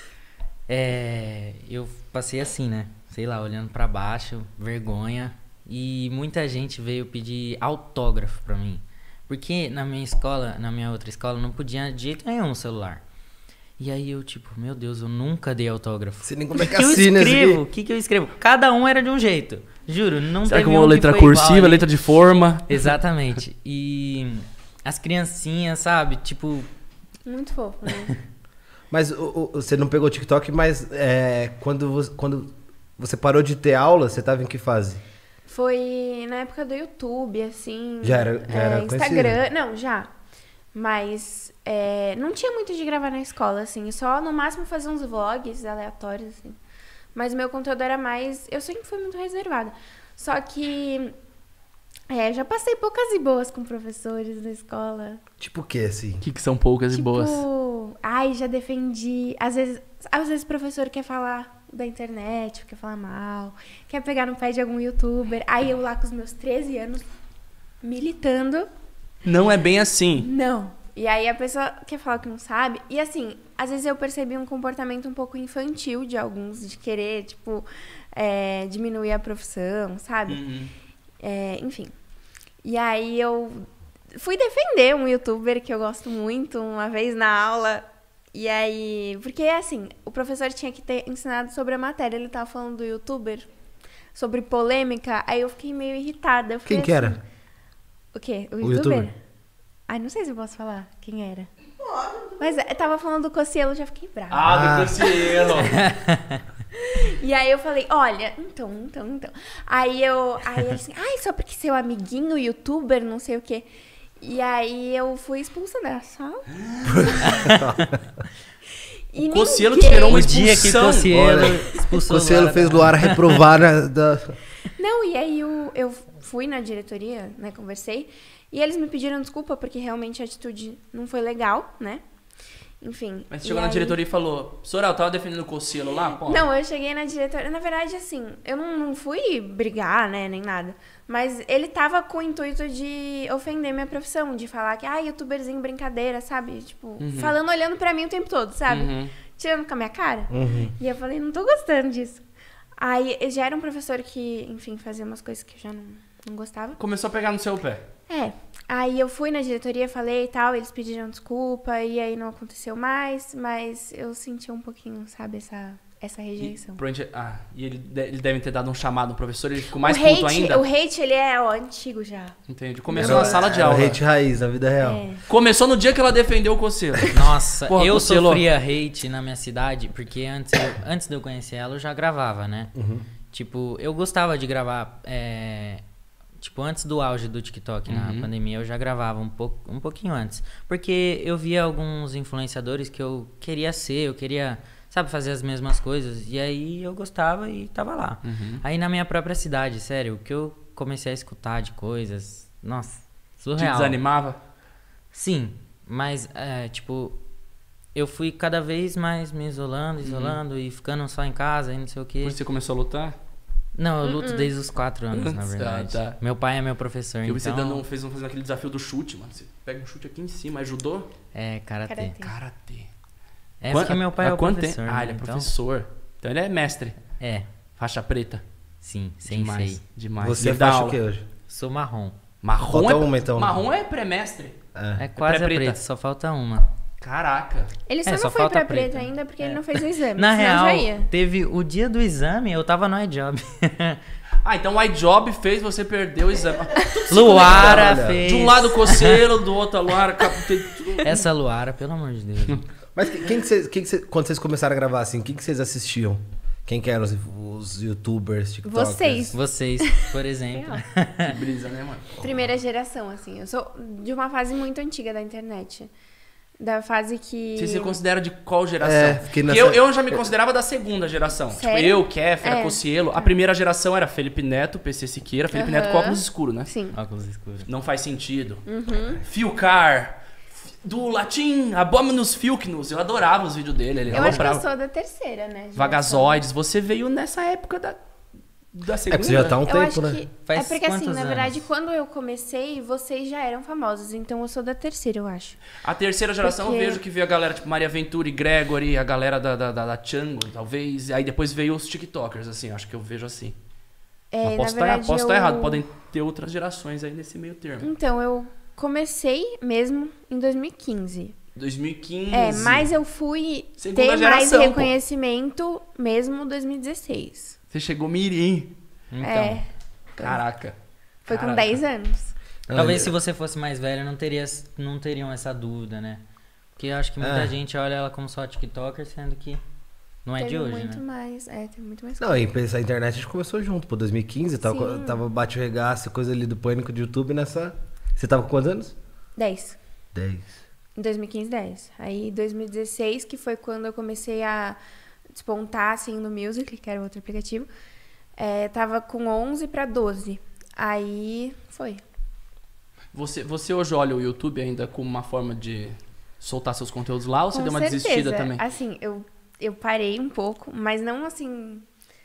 eu passei assim, né? Sei lá, olhando pra baixo, vergonha. E muita gente veio pedir autógrafo pra mim. Porque na minha escola, na minha outra escola, não podia de jeito nenhum celular. E aí eu, tipo, meu Deus, eu nunca dei autógrafo. Sei nem como é que O que eu assina isso escrevo? O aqui. que eu escrevo? Cada um era de um jeito. Juro, não Será que teve uma um letra foi igual cursiva, ali. letra de forma? Exatamente. E as criancinhas, sabe? Tipo, muito fofo, né? Mas você não pegou o TikTok, mas quando você parou de ter aula, você tava em que fase? Foi na época do YouTube, assim. Já era Instagram. Não, já. Mas não tinha muito de gravar na escola, assim. Só no máximo fazer uns vlogs aleatórios, assim. Mas o meu conteúdo era mais. Eu sempre fui muito reservada. Só que. Já passei poucas e boas com professores na escola. Tipo o que, assim? O que são poucas e boas? Ai, já defendi. Às vezes o professor quer falar da internet, quer falar mal, quer pegar no pé de algum youtuber. Aí eu lá com os meus 13 anos, militando. Não é bem assim. Não. E aí a pessoa quer falar o que não sabe. E assim, às vezes eu percebi um comportamento um pouco infantil de alguns, de querer, tipo, diminuir a profissão, sabe? Uhum. Enfim. E aí eu fui defender um youtuber que eu gosto muito uma vez na aula. E aí... Porque, assim, o professor tinha que ter ensinado sobre a matéria. Ele tava falando do youtuber, sobre polêmica. Aí eu fiquei meio irritada. Eu fiquei Quem que era? assim, o quê? O youtuber? youtuber? Ai, não sei se eu posso falar quem era. Mas eu tava falando do Cossielo, já fiquei brava. Ah, do Cossielo. E aí eu falei, olha, então. Aí ele assim, ai, só porque seu amiguinho, youtuber, não sei o quê. E aí eu fui expulsa da sala. E O Cossielo ninguém- tirou uma o dia que expulsão. Cossielo Olha, expulsou Cossielo Luara fez da- Luara reprovar da... Não, e aí eu fui na diretoria, né, conversei. E eles me pediram desculpa, porque realmente a atitude não foi legal, né? Enfim. Mas você e chegou na aí- diretoria e falou, Sorel, tava defendendo o Cossielo lá? Pô. Não, eu cheguei na diretoria. Na verdade, assim, eu não fui brigar, né, nem nada. Mas ele tava com o intuito de ofender minha profissão, de falar que, youtuberzinho, brincadeira, sabe? Tipo, falando, olhando pra mim o tempo todo, sabe? Uhum. Tirando com a minha cara. Uhum. E eu falei, não tô gostando disso. Aí já era um professor que, enfim, fazia umas coisas que eu já não gostava. Começou a pegar no seu pé. Aí eu fui na diretoria, falei e tal, eles pediram desculpa, e aí não aconteceu mais, mas eu senti um pouquinho, sabe, essa rejeição. E eles devem ter dado um chamado no professor, ele ficou mais o puto hate, ainda? O hate, ele é antigo já. Entendi. Começou na sala de Era aula. o hate raiz na vida real. Começou no dia que ela defendeu o Cossielo. Nossa, Porra, eu Cossielo. sofria hate na minha cidade, porque antes de eu conhecer ela, eu já gravava, né? Tipo, eu gostava de gravar, tipo, antes do auge do TikTok, na pandemia, eu já gravava um pouquinho antes. Porque eu via alguns influenciadores que eu queria ser, eu queria, sabe, fazer as mesmas coisas. E aí eu gostava e tava lá. Aí na minha própria cidade, sério, o que eu comecei a escutar de coisas, nossa, Te surreal. desanimava? Sim, mas, tipo, eu fui cada vez mais me isolando e ficando só em casa e não sei o quê. Por isso você começou a lutar? Não, eu luto desde os 4 anos, na verdade. Tá. Meu pai é meu professor, Eu vi você então... fazendo aquele desafio do chute, mano. Você pega um chute aqui em cima, ajudou? É, karatê. Karatê. É porque meu pai é o professor, Ah, ele é né, então- professor. Então ele é mestre. É, Faixa preta. sim, Demais. sensei. Demais. Você Ele dá faixa o aula. que hoje? Sou marrom. Marrom Falta é, uma, então. marrom é pré-mestre. É quase a pré-preta. preta, só falta uma. Caraca. Ele só É, não só foi falta pra preta. preta ainda porque ele não fez o exame. Na senão real, já ia. teve o dia do exame, eu tava no iJob. Ah, então o iJob fez você perder o exame. Luara Olha, fez. De um lado Coceiro, do outro a Luara. Tudo. Essa Luara, pelo amor de Deus. Mas quando vocês começaram a gravar assim, quem que vocês assistiam? Quem que eram os youtubers, tiktokers? Vocês. Vocês, por exemplo. Que brisa, né, mano? Primeira geração, assim. Eu sou de uma fase muito antiga da internet. Da fase que... Você se considera de qual geração? É, fiquei Porque nessa- eu já me considerava da segunda geração. Tipo, Sério? eu, Kéfera, É. Cocielo. A primeira geração era Felipe Neto, PC Siqueira. Felipe Neto com Aham. óculos escuros, né? Sim. Óculos escuros. Não faz sentido. Filcar. Do latim, Abominus Filcnus. Eu adorava os vídeos dele. Ele Eu acho que eu aloprava. sou da terceira, né? geração. Vagazoides. Você veio nessa época da segunda. É que você já tá há um Eu tempo, acho né? que... Faz é porque, assim, quantos na anos? verdade, quando eu comecei, vocês já eram famosos. Então, eu sou da terceira, eu acho. A terceira geração Porque- eu vejo que veio a galera tipo Maria Ventura e Gregory, a galera da Chango, talvez. Aí depois veio os TikTokers, assim, acho que eu vejo assim. É, Mas na verdade, posso estar eu- errado, podem ter outras gerações aí nesse meio termo. Então, eu comecei mesmo em 2015. 2015. É, mas eu fui Segunda ter mais geração, pô. reconhecimento mesmo em 2016. Você chegou mirim. Então, É, Caraca. foi com Caraca. 10 anos. talvez se você fosse mais velho não teriam essa dúvida, né? Porque eu acho que muita É. gente olha ela como só TikToker, sendo que não é de Teve hoje, muito né? mais. Teve muito mais. Não, e pensar a internet a gente começou junto, pô, 2015, tava bate o regaço, coisa ali do pânico de YouTube nessa... Você tava com quantos anos? 10. 10. Em 2015, 10. Aí, 2016, que foi quando eu comecei a despontar, assim, no Musical.ly, que era outro aplicativo. Tava com 11 pra 12. Aí, foi. Você hoje olha o YouTube ainda como uma forma de soltar seus conteúdos lá ou você Com deu uma certeza. desistida também? Assim, eu parei um pouco, mas não assim...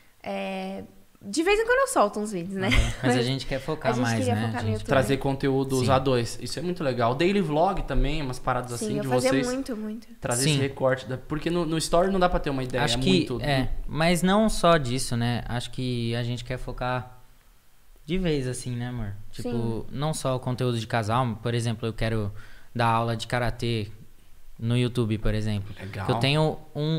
De vez em quando eu solto uns vídeos, né? Mas a gente quer focar A gente mais, queria né? focar no A gente- YouTube. Trazer conteúdos Sim. A2. Isso é muito legal. Daily vlog também, umas paradas Sim, assim eu de fazia vocês. muito. Trazer Sim. esse recorte. Porque no story não dá pra ter uma ideia. Acho é que muito. mas não só disso, né? Acho que a gente quer focar de vez assim, né, amor? Tipo, Sim. não só o conteúdo de casal, por exemplo, eu quero dar aula de karatê no YouTube, por exemplo. Legal. Que eu tenho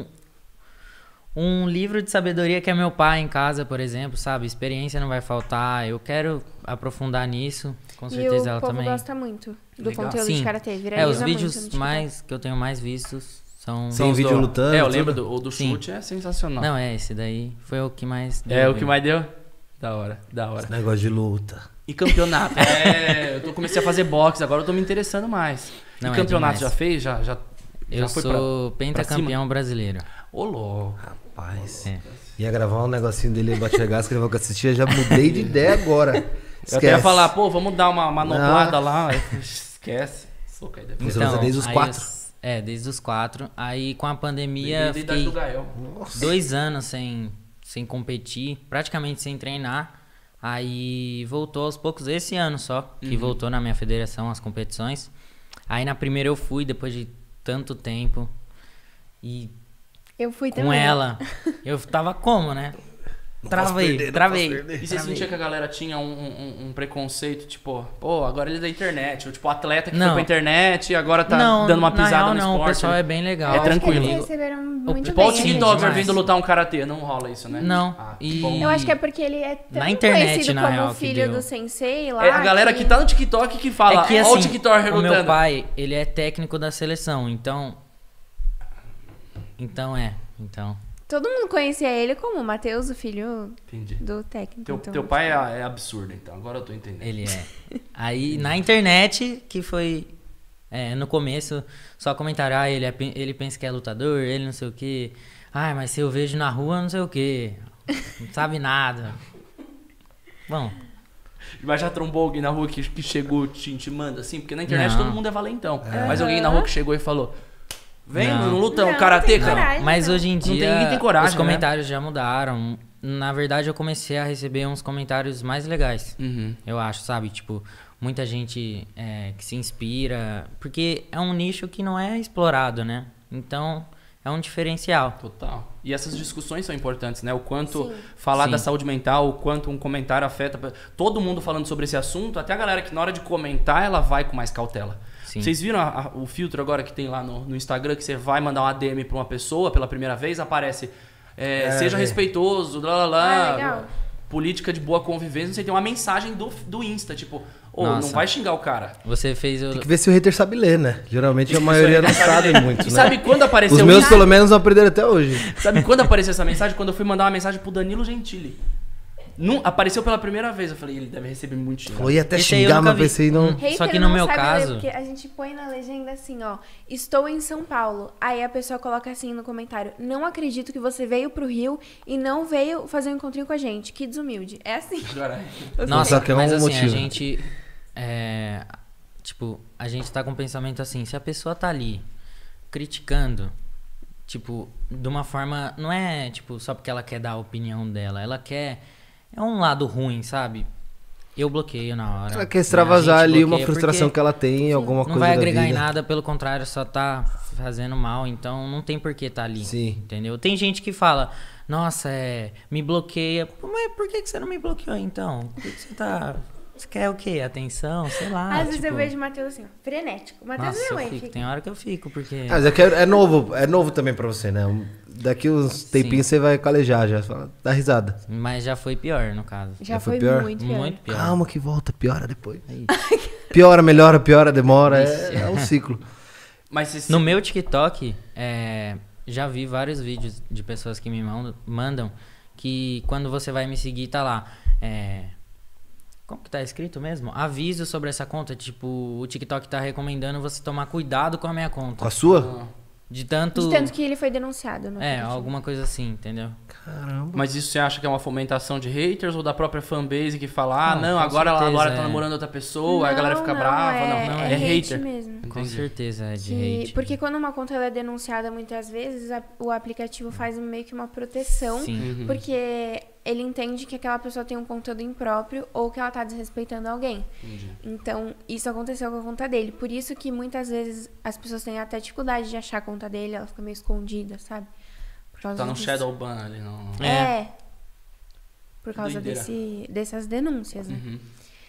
um livro de sabedoria que é meu pai em casa, por exemplo, sabe? Experiência não vai faltar. Eu quero aprofundar nisso, com E certeza o ela povo também. gosta muito do Legal. conteúdo Sim. de karatê. Viraliza Os muito no vídeos TikTok. mais que eu tenho mais vistos são Tem vídeo lutando, eu tudo. lembro o do Sim. chute, é sensacional. Não, esse daí foi o que mais deu É o view. que mais deu? Da hora. Esse negócio de luta. E campeonato? Comecei a fazer boxe, agora eu tô me interessando mais. Não, e é campeonato demais. já fez? Já Eu foi sou pra pentacampeão brasileiro. Ô, louco. Rapaz. É. Ia gravar um negocinho dele bate regaço que ele vai assistir, já mudei de ideia agora. Eu até ia falar, pô, vamos dar uma manoplada lá. Esquece. Soca aí depois. Você usa desde os aí 4? desde os 4. Aí com a pandemia Desde a idade fiquei do Gael. 2 anos sem competir, praticamente sem treinar. Aí voltou aos poucos esse ano só, que voltou na minha federação as competições. Aí na primeira eu fui, depois de tanto tempo. E Eu fui com também. ela, eu tava como, né? Travei. E você sentia que a galera tinha um preconceito, tipo, pô, agora ele é da internet. Ou tipo, o atleta que foi Não. pra internet e agora tá Não, dando uma na pisada real, no não, esporte. o pessoal é bem legal. É Eu acho que tranquilo. eles receberam muito Tipo, o bem. TikToker demais. vindo lutar um karatê, não rola isso, né? Não, Ah, e- bom. Eu acho que é porque ele é tão Na internet, conhecido na como real, o que filho deu. do sensei lá. É a galera que tá no TikTok que fala, É que ó assim, o TikToker o meu lutando. pai, ele é técnico da seleção, então... Então... Todo mundo conhecia ele como o Matheus, o filho Entendi. do técnico. então, Teu pai é absurdo, então. Agora eu tô entendendo. Ele é. Aí, na internet, que foi... no começo, só comentaram, ele pensa que é lutador, ele não sei o quê. Ah, mas se eu vejo na rua, não sei o quê. Não sabe nada. Bom, Mas já trombou alguém na rua que chegou te intimando, assim? Porque na internet Não. todo mundo é valentão. Mas alguém na rua que chegou e falou, Vem Não. no lutão, Não, karatê, tem cara. coragem. Mas não. hoje em Não tem- dia ninguém tem coragem, os né? comentários já mudaram. Na verdade, eu comecei a receber uns comentários mais legais. Uhum. Eu acho, sabe? Tipo, muita gente que se inspira. Porque é um nicho que não é explorado, né? Então, é um diferencial. Total. E essas discussões são importantes, né? O quanto Sim. falar Sim. da saúde mental, o quanto um comentário afeta. Todo mundo falando sobre esse assunto, até a galera que na hora de comentar, ela vai com mais cautela. Sim. Vocês viram o filtro agora que tem lá no Instagram, que você vai mandar uma DM pra uma pessoa pela primeira vez, aparece seja respeitoso, lá, lá, lá, Ah, legal. política de boa convivência, não sei, tem uma mensagem do Insta, tipo, não Nossa. vai xingar o cara. Você fez o... Tem que ver se o hater sabe ler, né? Geralmente a maioria não sabe muito, E né? sabe quando apareceu Os meus, pelo menos, não aprenderam até hoje. Sabe quando apareceu essa mensagem? Quando eu fui mandar uma mensagem pro Danilo Gentili. Apareceu pela primeira vez. Eu falei, ele deve receber muito xingamento. Falou, ia até Esse aí eu xingar, nunca mas vi. pensei, não... Hater Só que no não meu sabe ler, caso- porque a gente põe na legenda assim, ó. Estou em São Paulo. Aí a pessoa coloca assim no comentário. Não acredito que você veio pro Rio e não veio fazer um encontrinho com a gente. Que desumilde. É assim. Caralho. Nossa, que é um mas assim, motivo. a gente... tipo, a gente tá com um pensamento assim, se a pessoa tá ali criticando, tipo, de uma forma... Não é, tipo, só porque ela quer dar a opinião dela. Ela quer... É um lado ruim, sabe? Eu bloqueio na hora. Ela quer extravasar A gente ali uma bloqueia frustração porque que ela tem, alguma não coisa vai da agregar em vida. nada, pelo contrário, só tá fazendo mal, então não tem por que tá ali. Sim. Entendeu? Tem gente que fala, nossa, me bloqueia. Pô, mas por que você não me bloqueou então? Por que você tá. Você quer o quê? Atenção? Sei lá. Às vezes tipo, eu vejo o Matheus assim, ó, frenético. O Matheus Nossa, minha eu mãe fico. fica. Tem hora que eu fico, porque. Mas é que é novo também pra você, né? Daqui uns tempinhos você vai calejar já, fala, dá risada. Mas já foi pior, no caso. Já foi foi pior? muito pior. Muito pior. Calma que volta, piora depois. Aí. Piora, melhora, piora, demora, é um ciclo. Mas se, No meu TikTok, já vi vários vídeos de pessoas que me mandam que quando você vai me seguir, tá lá. Como que tá escrito mesmo? Aviso sobre essa conta. Tipo, o TikTok tá recomendando você tomar cuidado com a minha Com conta. a sua? De tanto. De tanto que ele foi denunciado. No aplicativo. Alguma coisa assim, entendeu? Caramba. Mas isso você acha que é uma fomentação de haters ou da própria fanbase que fala, Não, com agora a certeza, Laura tá namorando outra pessoa, aí a galera fica Não, brava? é, Não, é é hate hater. mesmo. Com Entendi. certeza é de Que- hate. porque quando uma conta ela é denunciada muitas vezes, o aplicativo faz meio que uma proteção. Sim. Uhum. Porque ele entende que aquela pessoa tem um conteúdo impróprio ou que ela tá desrespeitando alguém. Entendi. Então, isso aconteceu com a conta dele. Por isso que muitas vezes as pessoas têm até dificuldade de achar a conta dele, ela fica meio escondida, sabe? Por causa Tá no disso. shadow ban ali, não. É. Por causa Doideira. dessas denúncias, né? Uhum.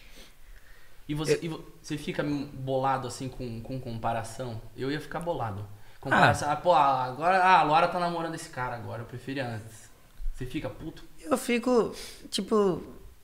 E você fica bolado assim com comparação? Eu ia ficar bolado. Comparação, agora a Laura tá namorando esse cara agora, eu preferia antes. Você fica puto? Eu fico, tipo.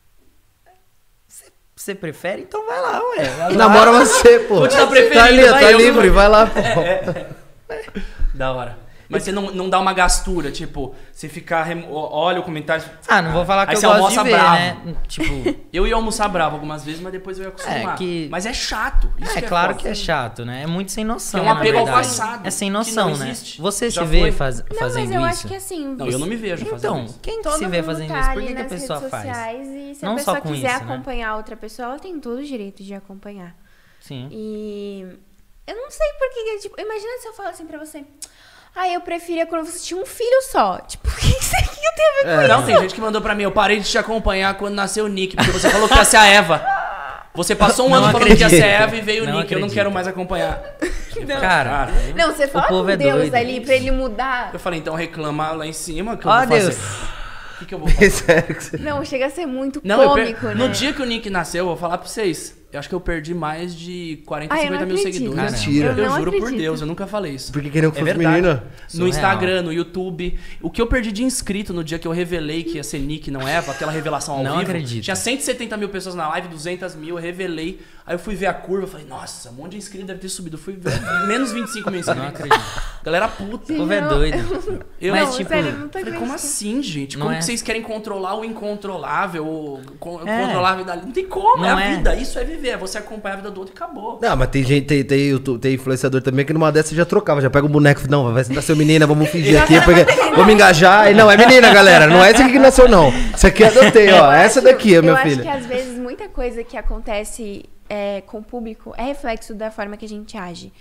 Você prefere? Então vai lá, ué. Namora você, pô. Continua Tá preferindo, ali, ó, vai, tá eu livre, não- vai lá, pô. Da hora. Mas você não dá uma gastura, tipo, você ficar, olha o comentário. Não vou falar que Aí eu você gosto de almoça ver, bravo. né? Tipo, Eu ia almoçar bravo algumas vezes, mas depois eu ia acostumar. que- Mas é chato. Isso é que claro foda. que é chato, né? É muito sem noção. Que é um na apego ao verdade. passado, É sem que noção, não né? existe. Você Já se vê foi. Não, fazendo mas eu isso. acho que assim. Não, eu não me vejo fazendo Então, isso. quem que Todo se vê mundo fazendo tá isso? Por ali que, que a nas pessoa redes faz? sociais e se Não a só pessoa com quiser isso, né? acompanhar outra pessoa, ela tem todo o direito de acompanhar. Sim. E eu não sei por que, tipo, imagina se eu falar assim pra você. Eu preferia quando você tinha um filho só. Tipo, o que isso aqui eu tenho a ver com isso? Não, tem gente que mandou pra mim, eu parei de te acompanhar quando nasceu o Nick, porque você falou que ia ser a Eva. Você passou um Não ano falando que ia acredito. ser a Eva e veio o Não Nick, eu não acredito. quero mais acompanhar. Cara, Não, você fala povo com é Deus doido. ali pra ele mudar. Eu falei, então reclama lá em cima que eu ó vou fazer. Deus. O que, que eu vou fazer? Sério que você... Não, chega a ser muito Não, cômico, né? no dia que o Nick nasceu, eu vou falar pra vocês. Eu acho que eu perdi mais de 40, Eu 50 não mil acredito. seguidores. Mentira. Eu Eu não juro por acredito. Deus, eu nunca falei isso. Porque queriam que É fosse verdade. menina. No Surreal. Instagram, no YouTube. O que eu perdi de inscrito no dia que eu revelei que ia ser Nick, não Eva, aquela revelação ao Não vivo. acredito. Tinha 170 mil pessoas na live, 200 mil, eu revelei. Aí eu fui ver a curva, falei, nossa, um monte de inscrito deve ter subido. Fui ver, menos 25 mil inscritos. Não acredito. Galera puta. O povo é Não, doido. Eu, Mas, não, tipo, sério, eu não tô falei, como acreditando. assim, gente? Não Como é. que vocês querem controlar o incontrolável? O É. controlável da... Não tem como, é Não a é. vida. Isso é viver, é você acompanhar a vida do outro e acabou. Não, mas tem gente, tem influenciador também que numa dessas já trocava, já pega o boneco, não, vai nascer menina, vamos fingir aqui, porque vamos engajar. E não, é menina, galera, não é esse aqui que nasceu, não. Isso aqui eu adotei, ó, essa daqui, é minha Eu acho que filha. às vezes muita coisa que acontece com o público é reflexo da forma que a gente age.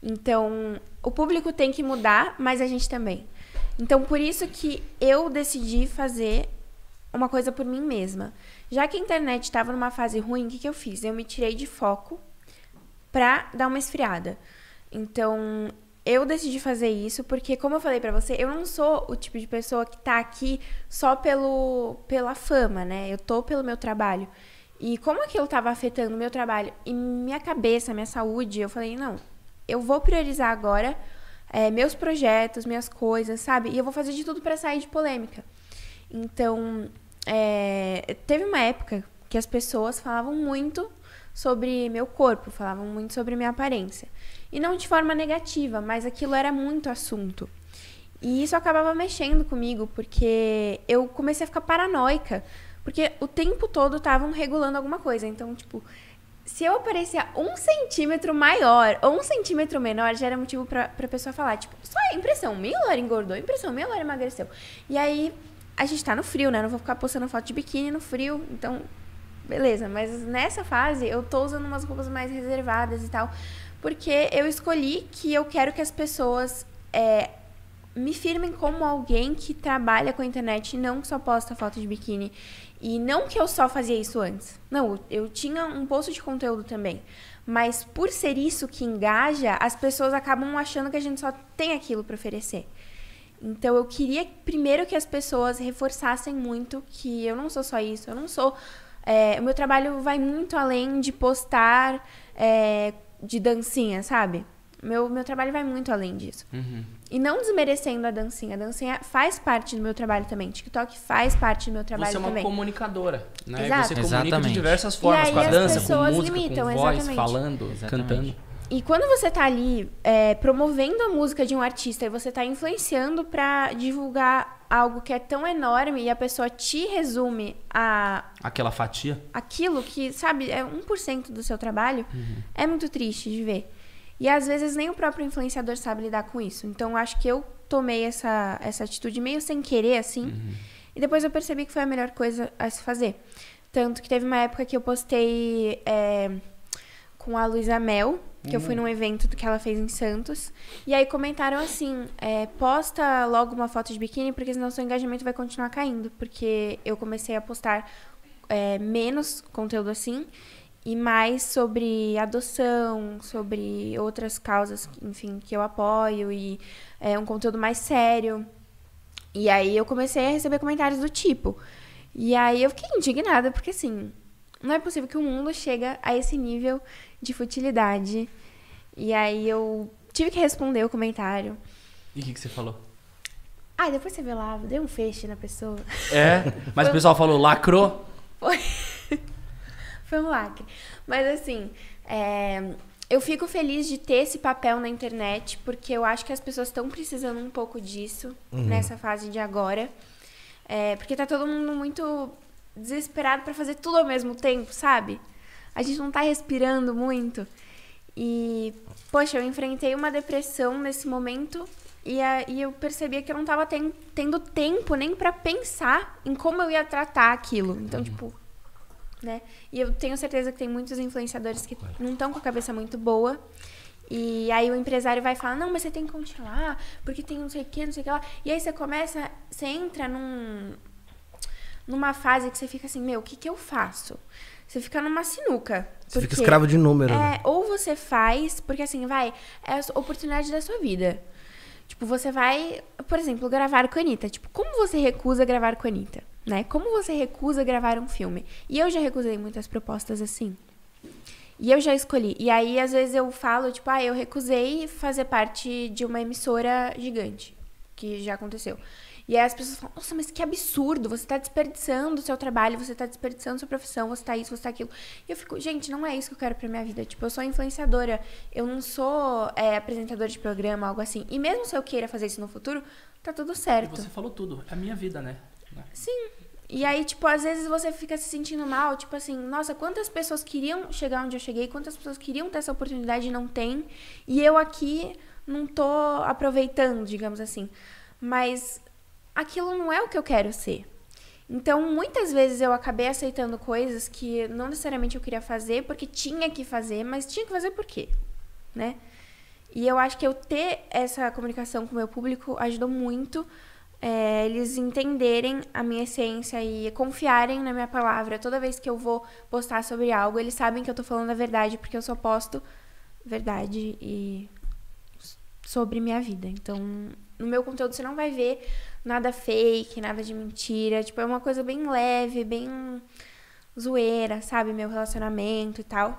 Então, o público tem que mudar, mas a gente também. Então, por isso que eu decidi fazer uma coisa por mim mesma. Já que a internet estava numa fase ruim, o que eu fiz? Eu me tirei de foco pra dar uma esfriada. Então, eu decidi fazer isso porque, como eu falei pra você, eu não sou o tipo de pessoa que tá aqui só pela fama, né? Eu tô pelo meu trabalho. E como aquilo tava afetando o meu trabalho e minha cabeça, minha saúde, eu falei, não, eu vou priorizar agora meus projetos, minhas coisas, sabe? E eu vou fazer de tudo pra sair de polêmica. Então, teve uma época que as pessoas falavam muito sobre meu corpo, falavam muito sobre minha aparência. E não de forma negativa, mas aquilo era muito assunto. E isso acabava mexendo comigo, porque eu comecei a ficar paranoica. Porque o tempo todo estavam regulando alguma coisa. Então, tipo, se eu aparecia 1 centímetro maior ou 1 centímetro menor, já era motivo pra pessoa falar, tipo, só é impressão minha, Laura engordou, impressão minha, Laura emagreceu. E aí, a gente tá no frio, né? Não vou ficar postando foto de biquíni no frio, então, beleza. Mas nessa fase, eu tô usando umas roupas mais reservadas e tal, porque eu escolhi que eu quero que as pessoas me firmem como alguém que trabalha com a internet e não que só posta foto de biquíni. E não que eu só fazia isso antes. Não, eu tinha um posto de conteúdo também. Mas por ser isso que engaja, as pessoas acabam achando que a gente só tem aquilo para oferecer. Então eu queria primeiro que as pessoas reforçassem muito que eu não sou só isso, eu não sou... o meu trabalho vai muito além de postar de dancinha, sabe? Meu trabalho vai muito além disso. Uhum. E não desmerecendo a dancinha. A dancinha faz parte do meu trabalho também. TikTok faz parte do meu trabalho Você é uma também. comunicadora, né? Exato. Você comunica Exatamente. de diversas formas, E aí com a as dança, com pessoas música, limitam, com voz, exatamente. falando, Exatamente. cantando. E quando você tá ali promovendo a música de um artista e você tá influenciando pra divulgar algo que é tão enorme e a pessoa te resume Aquela fatia. aquilo que, sabe, é 1% do seu trabalho, é muito triste de ver. E às vezes nem o próprio influenciador sabe lidar com isso. Então acho que eu tomei essa atitude meio sem querer, assim. E depois eu percebi que foi a melhor coisa a se fazer. Tanto que teve uma época que eu postei com a Luísa Mel, que eu fui num evento que ela fez em Santos. E aí comentaram assim, posta logo uma foto de biquíni, porque senão seu engajamento vai continuar caindo. Porque eu comecei a postar menos conteúdo assim, e mais sobre adoção, sobre outras causas, enfim, que eu apoio, e um conteúdo mais sério. E aí eu comecei a receber comentários do tipo. E aí eu fiquei indignada, porque assim, não é possível que o mundo chegue a esse nível de futilidade. E aí eu tive que responder o comentário. E o que você falou? Ah, depois você vê lá, dei um feixe na pessoa. Mas o pessoal falou, lacrou? Foi um lacre. Mas assim, eu fico feliz de ter esse papel na internet, porque eu acho que as pessoas estão precisando um pouco disso nessa fase de agora. Porque tá todo mundo muito desesperado pra fazer tudo ao mesmo tempo, sabe? A gente não tá respirando muito. E, poxa, eu enfrentei uma depressão nesse momento e eu percebia que eu não tava tendo tempo nem pra pensar em como eu ia tratar aquilo. Então, tipo... né? E eu tenho certeza que tem muitos influenciadores que não estão com a cabeça muito boa. E aí o empresário vai falar, não, mas você tem que continuar, porque tem não sei o que lá. E aí você entra numa fase que você fica assim, meu, o que eu faço? Você fica numa sinuca. Você fica escravo de número. Né? Ou você faz, porque assim, é a oportunidade da sua vida. Tipo, você vai, por exemplo, gravar com a Anitta. Tipo, como você recusa gravar com a Anitta? Né? Como você recusa gravar um filme? E eu já recusei muitas propostas assim. E eu já escolhi. E aí, às vezes, eu falo, tipo, eu recusei fazer parte de uma emissora gigante. Que já aconteceu. E aí as pessoas falam, nossa, mas que absurdo, você tá desperdiçando o seu trabalho, você tá desperdiçando sua profissão, você tá isso, você tá aquilo. E eu fico, gente, não é isso que eu quero pra minha vida. Tipo, eu sou influenciadora, eu não sou apresentadora de programa, algo assim. E mesmo se eu queira fazer isso no futuro, tá tudo certo. E você falou tudo, é a minha vida, né? Sim. E aí, tipo, às vezes você fica se sentindo mal, tipo assim, nossa, quantas pessoas queriam chegar onde eu cheguei, quantas pessoas queriam ter essa oportunidade e não tem, e eu aqui não tô aproveitando, digamos assim. Mas aquilo não é o que eu quero ser. Então, muitas vezes eu acabei aceitando coisas que não necessariamente eu queria fazer, porque tinha que fazer, mas tinha que fazer por quê? Né? E eu acho que eu ter essa comunicação com o meu público ajudou muito eles entenderem a minha essência e confiarem na minha palavra. Toda vez que eu vou postar sobre algo, eles sabem que eu tô falando a verdade, porque eu só posto verdade e sobre minha vida. Então, no meu conteúdo você não vai ver nada fake, nada de mentira. Tipo, é uma coisa bem leve, bem zoeira, sabe? Meu relacionamento e tal.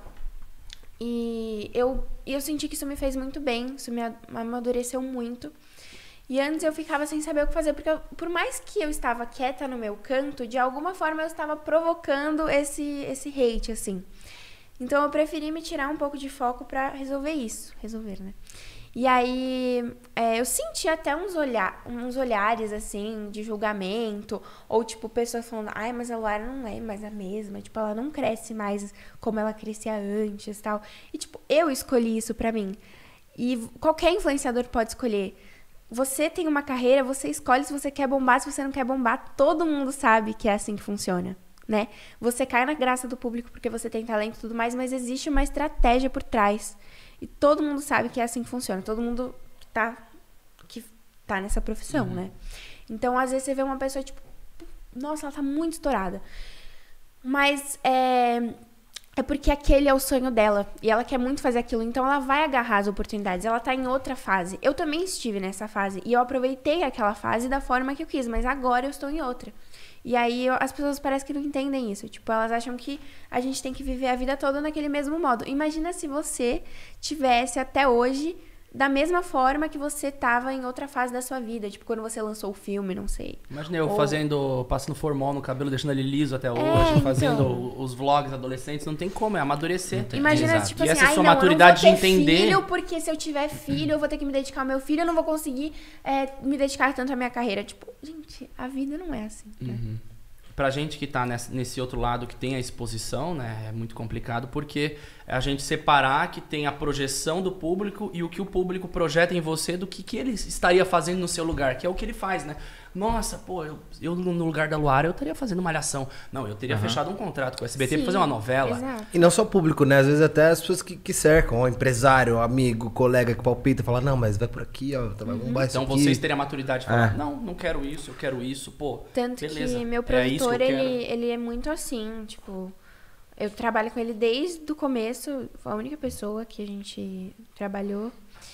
E eu senti que isso me fez muito bem, isso me amadureceu muito. E antes eu ficava sem saber o que fazer, porque por mais que eu estava quieta no meu canto, de alguma forma eu estava provocando esse hate, assim. Então eu preferi me tirar um pouco de foco pra resolver, né? E aí eu senti até uns olhares, assim, de julgamento, ou tipo, pessoas falando, ai, mas a Luara não é mais a mesma, tipo, ela não cresce mais como ela crescia antes e tal. E tipo, eu escolhi isso pra mim. E qualquer influenciador pode escolher. Você tem uma carreira, você escolhe se você quer bombar, se você não quer bombar, todo mundo sabe que é assim que funciona, né? Você cai na graça do público porque você tem talento e tudo mais, mas existe uma estratégia por trás. E todo mundo sabe que é assim que funciona, todo mundo que tá nessa profissão, né? Então, às vezes você vê uma pessoa, tipo, nossa, ela tá muito estourada. Mas é porque aquele é o sonho dela. E ela quer muito fazer aquilo. Então ela vai agarrar as oportunidades. Ela tá em outra fase. Eu também estive nessa fase. E eu aproveitei aquela fase da forma que eu quis. Mas agora eu estou em outra. E aí as pessoas parecem que não entendem isso. Tipo, elas acham que a gente tem que viver a vida toda naquele mesmo modo. Imagina se você tivesse até hoje da mesma forma que você tava em outra fase da sua vida. Tipo, quando você lançou o filme, não sei. Imagina eu passando formol no cabelo, deixando ele liso até hoje, fazendo os vlogs adolescentes. Não tem como, é amadurecer. Imagina, tipo e assim, essa sua maturidade eu não de vou ter entender. filho, porque se eu tiver filho, eu vou ter que me dedicar ao meu filho, eu não vou conseguir me dedicar tanto à minha carreira. Tipo, gente, a vida não é assim, né? Pra gente que tá nesse outro lado, que tem a exposição, né, é muito complicado, porque a gente separar que tem a projeção do público e o que o público projeta em você do que ele estaria fazendo no seu lugar, que é o que ele faz, né? Nossa, pô, eu no lugar da Luara, eu estaria fazendo malhação. Não, eu teria fechado um contrato com o SBT pra fazer uma novela. Exato. E não só o público, né? Às vezes até as pessoas que cercam, o empresário, o amigo, o colega que palpita, fala, não, mas vai por aqui, ó, vai bombar isso Então aqui. vocês teriam a maturidade de falar, não quero isso, eu quero isso, pô, Tanto beleza, que meu é isso produtor, que eu quero. ele é muito assim, tipo... Eu trabalho com ele desde o começo, foi a única pessoa que a gente trabalhou.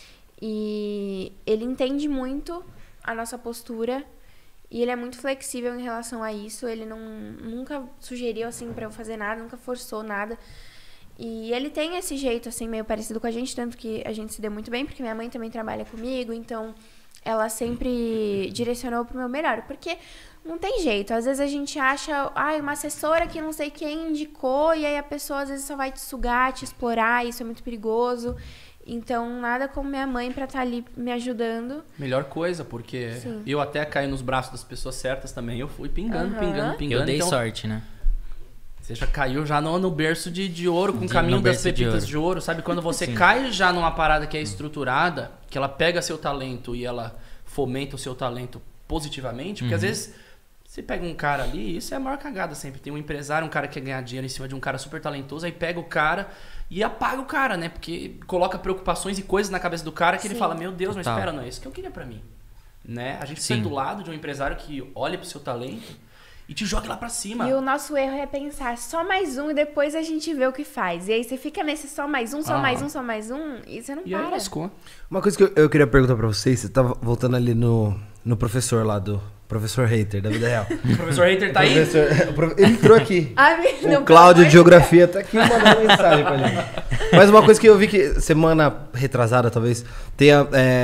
E ele entende muito a nossa postura e ele é muito flexível em relação a isso. Ele nunca sugeriu, assim, pra eu fazer nada, nunca forçou nada. E ele tem esse jeito, assim, meio parecido com a gente, tanto que a gente se deu muito bem, porque minha mãe também trabalha comigo, então ela sempre direcionou pro meu melhor. Porque não tem jeito, às vezes a gente acha, uma assessora que não sei quem indicou, e aí a pessoa às vezes só vai te sugar, te explorar, isso é muito perigoso. Então, nada como minha mãe pra estar ali me ajudando. Melhor coisa, porque Sim. eu até caí nos braços das pessoas certas também. Eu fui pingando. Eu dei então, sorte, né? Você já caiu já no berço de ouro, com o caminho no das berço de pepitas ouro. de ouro. Sabe, quando você Sim. cai já numa parada que é estruturada, que ela pega seu talento e ela fomenta o seu talento positivamente, porque às vezes você pega um cara ali, isso é a maior cagada sempre. Tem um empresário, um cara que quer ganhar dinheiro em cima de um cara super talentoso, aí pega o cara e apaga o cara, né? Porque coloca preocupações e coisas na cabeça do cara que ele fala, meu Deus, mas Total. espera, não é isso que eu queria pra mim. Né? A gente Sim. precisa do lado de um empresário que olha pro seu talento e te joga lá pra cima. E o nosso erro é pensar só mais um e depois a gente vê o que faz. E aí você fica nesse só mais um, só mais um, só mais um, e você não E aí para. lascou. Uma coisa que eu queria perguntar pra vocês, você tava voltando ali no professor lá do... Professor Hater, da vida real. O professor Hater tá aí? Ele entrou aqui. Não, O Cláudio de Geografia tá aqui mandando mensagem pra gente. Mas uma coisa que eu vi que semana retrasada, talvez, tenha...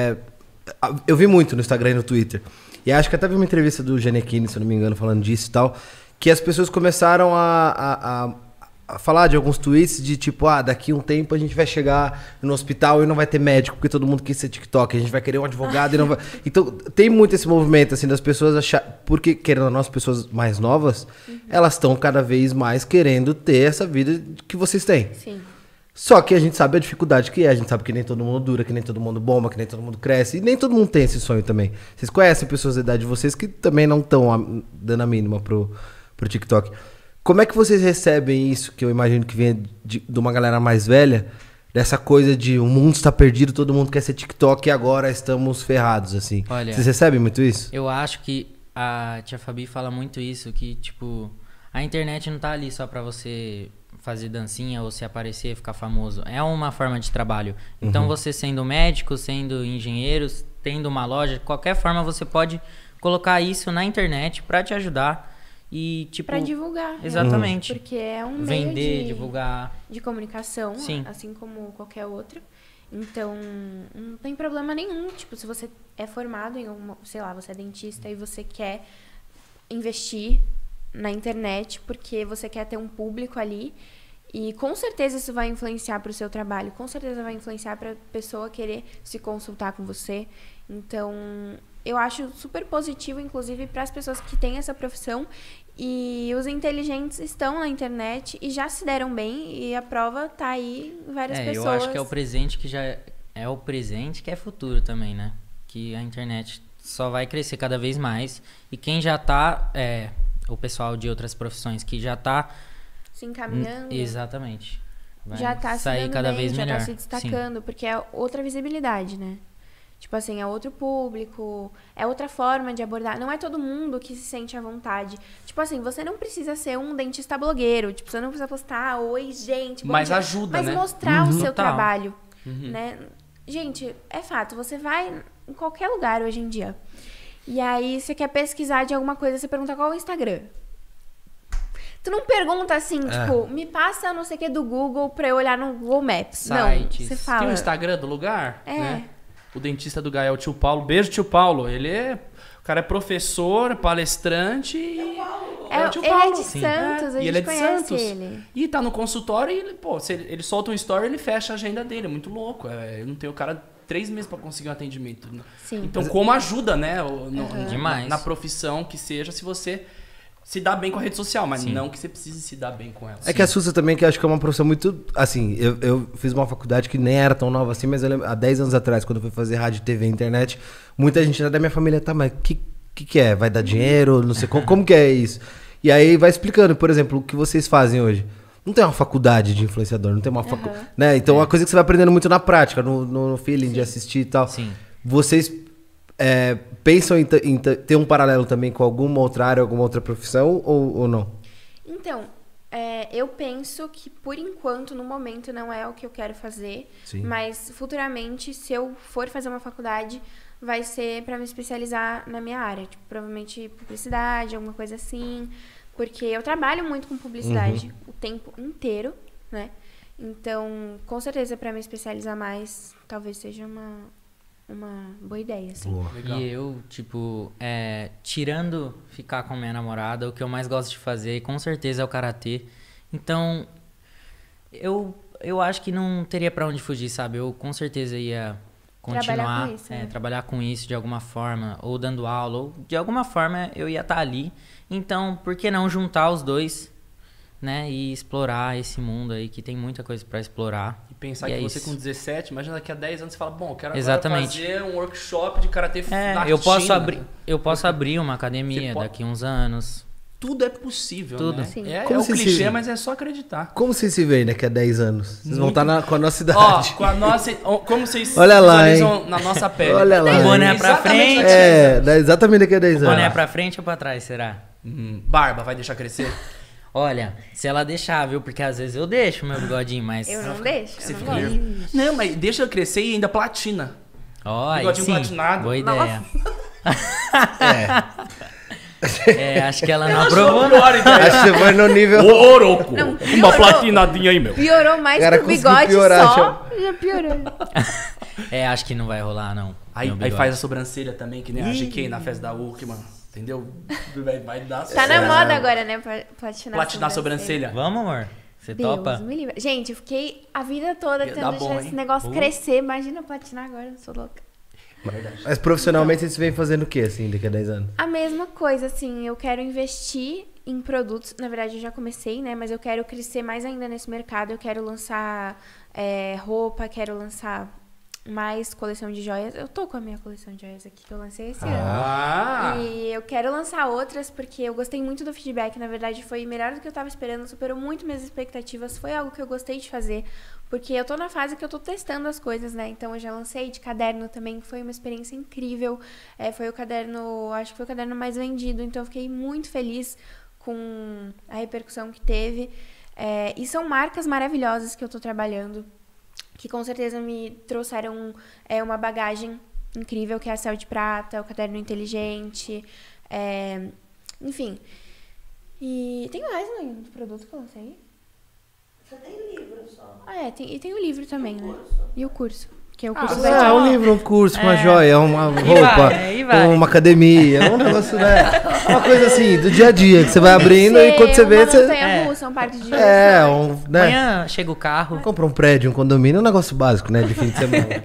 eu vi muito no Instagram e no Twitter. E acho que até vi uma entrevista do Gianecchini, se eu não me engano, falando disso e tal. Que as pessoas começaram a falar de alguns tweets de tipo, daqui a um tempo a gente vai chegar no hospital e não vai ter médico, porque todo mundo quer ser TikTok, a gente vai querer um advogado e não vai... Então, tem muito esse movimento, assim, das pessoas achar... Porque, querendo ou não, as pessoas mais novas, elas estão cada vez mais querendo ter essa vida que vocês têm. Sim. Só que a gente sabe a dificuldade que é, a gente sabe que nem todo mundo dura, que nem todo mundo bomba, que nem todo mundo cresce, e nem todo mundo tem esse sonho também. Vocês conhecem pessoas da idade de vocês que também não estão dando a mínima pro TikTok. Como é que vocês recebem isso, que eu imagino que vem de uma galera mais velha, dessa coisa de o mundo está perdido, todo mundo quer ser TikTok e agora estamos ferrados, assim. Olha, Vocês recebem muito isso? eu acho que a tia Fabi fala muito isso, que, tipo, a internet não tá ali só pra você fazer dancinha ou se aparecer, ficar famoso. É uma forma de trabalho. Então, você sendo médico, sendo engenheiro, tendo uma loja, de qualquer forma você pode colocar isso na internet pra te ajudar e, tipo... Pra divulgar. Exatamente. Porque é um meio Vender, divulgar. de comunicação, Sim. assim como qualquer outro. Então, não tem problema nenhum. Tipo, se você é formado em alguma, sei lá, você é dentista e você quer investir na internet porque você quer ter um público ali, e com certeza isso vai influenciar para o seu trabalho, com certeza vai influenciar para a pessoa querer se consultar com você. Então, eu acho super positivo, inclusive, para as pessoas que têm essa profissão, e os inteligentes estão na internet e já se deram bem, e a prova tá aí, várias pessoas. Eu acho que é o presente que já é o presente que é futuro também, né? Que a internet só vai crescer cada vez mais, e quem já tá, o pessoal de outras profissões que já tá se encaminhando. Exatamente. Vai Já tá se sair dando cada bem, vez já melhor. tá se destacando, porque é outra visibilidade, né? Tipo assim, é outro público, é outra forma de abordar. Não é todo mundo que se sente à vontade. Tipo assim, você não precisa ser um dentista blogueiro. Tipo, você não precisa postar, oi, gente, bom Mas dia. ajuda, mas né? mostrar o seu Total. trabalho, né? Gente, é fato, você vai em qualquer lugar hoje em dia. E aí, você quer pesquisar de alguma coisa, você pergunta qual é o Instagram. Tu não pergunta assim, tipo, me passa não sei o que do Google pra eu olhar no Google Maps. Sites. Não, você Tem fala. o Instagram do lugar, É. né? O dentista do Gaia é o tio Paulo. Beijo, tio Paulo. O cara é professor, palestrante e... o tio Ele Paulo. é de Santos, a E gente ele é de conhece Santos. ele. E tá no consultório e, pô, se ele solta um story, ele fecha a agenda dele. É muito louco. Eu não tenho o cara 3 meses pra conseguir um atendimento. Sim. Então, como ajuda, né? Demais. Na profissão que seja, se você se dá bem com a rede social, mas não que você precise se dar bem com ela. É que assusta também, que eu acho que é uma profissão muito... Assim, eu fiz uma faculdade que nem era tão nova assim, mas eu lembro, há 10 anos atrás, quando eu fui fazer rádio, TV e internet, muita gente da minha família, tá, mas o que é? Vai dar dinheiro? Não sei, como que é isso? E aí vai explicando, por exemplo, o que vocês fazem hoje. Não tem uma faculdade de influenciador, não tem uma faculdade... Né? Então é uma coisa que você vai aprendendo muito na prática, no feeling de assistir e tal. Sim. Vocês pensam em ter um paralelo também com alguma outra área, alguma outra profissão, ou não? Então, eu penso que por enquanto, no momento, não é o que eu quero fazer. Sim. Mas futuramente, se eu for fazer uma faculdade, vai ser pra me especializar na minha área. Tipo, provavelmente publicidade, alguma coisa assim. Porque eu trabalho muito com publicidade o tempo inteiro, né? Então, com certeza, pra me especializar mais, talvez seja uma boa ideia, assim. Boa. Legal. E eu, tipo, tirando ficar com minha namorada, o que eu mais gosto de fazer, com certeza, é o karatê. Então, eu acho que não teria pra onde fugir, sabe? Eu com certeza ia continuar, Trabalhar com isso, né? trabalhar com isso de alguma forma, ou dando aula, ou de alguma forma eu ia estar ali. Então, por que não juntar os dois, né? E explorar esse mundo aí, que tem muita coisa pra explorar. E pensar E que é você isso. com 17, imagina daqui a 10 anos você fala, bom, eu quero agora Exatamente. fazer um workshop de karatê na Eu posso abrir uma academia Você pode- daqui uns anos. Tudo é possível, Tudo. né? Sim. É Como o você clichê, se- mas é só acreditar. Como vocês se veem daqui a 10 anos? Vocês vão estar com a nossa Ó, idade. com a nossa... Como vocês Olha lá, visualizam na nossa pele. Olha lá, O boné hein? pra Exatamente frente. Dá exatamente daqui a 10 anos. Boné pra frente ou pra trás, será? Barba, vai deixar crescer? Olha, se ela deixar, viu? Porque às vezes eu deixo meu bigodinho, mas... Eu não deixo, Você eu fica não gosto. nervoso. Não, mas deixa crescer e ainda platina. Ó, aí Bigodinho sim. platinado. Boa Nossa. ideia. Acho que ela não aprovou, não. Pior ideia. Acho que você foi no nível... Ô, Oroco, Não, uma piorou. platinadinha aí, meu. Piorou mais Cara, que o conseguiu bigode piorar, só, já piorou. Acho que não vai rolar, não. Aí meu bigode. faz a sobrancelha também, que nem a GK na festa da UC, mano. Entendeu? Vai dar Tá na moda agora, né? Platinar Platinar a sobrancelha. Vamos, amor? Você Deus topa? me livre. Gente, eu fiquei a vida toda Ia tentando dar deixar bom, esse hein? negócio crescer. Imagina platinar agora, eu sou louca. Mas profissionalmente vocês vêm fazendo o quê, assim, daqui a 10 anos? A mesma coisa, assim, eu quero investir em produtos. Na verdade, eu já comecei, né? Mas eu quero crescer mais ainda nesse mercado. Eu quero lançar roupa, quero lançar mais coleção de joias. Eu tô com a minha coleção de joias aqui, que eu lancei esse ano. Ah! E eu quero lançar outras, porque eu gostei muito do feedback. Na verdade, foi melhor do que eu tava esperando. Superou muito minhas expectativas. Foi algo que eu gostei de fazer. Porque eu tô na fase que eu tô testando as coisas, né? Então, eu já lancei de caderno também. Foi uma experiência incrível. Foi o caderno... Acho que foi o caderno mais vendido. Então, eu fiquei muito feliz com a repercussão que teve. E são marcas maravilhosas que eu tô trabalhando, que com certeza me trouxeram uma bagagem incrível, que é a Céu de Prata, o Caderno Inteligente, enfim. E tem mais um produto que eu lancei? Você tem livro só. E tem o livro também, né? E o curso, que é o curso Um livro, um curso, uma joia, uma roupa, uma academia, um negócio, né? Uma coisa assim, do dia a dia, que você vai abrindo e quando você vê, uma você... montanha-russa, um parque de diversões. né? Amanhã chega o carro. Compra um prédio, um condomínio, é um negócio básico, né? De fim de semana.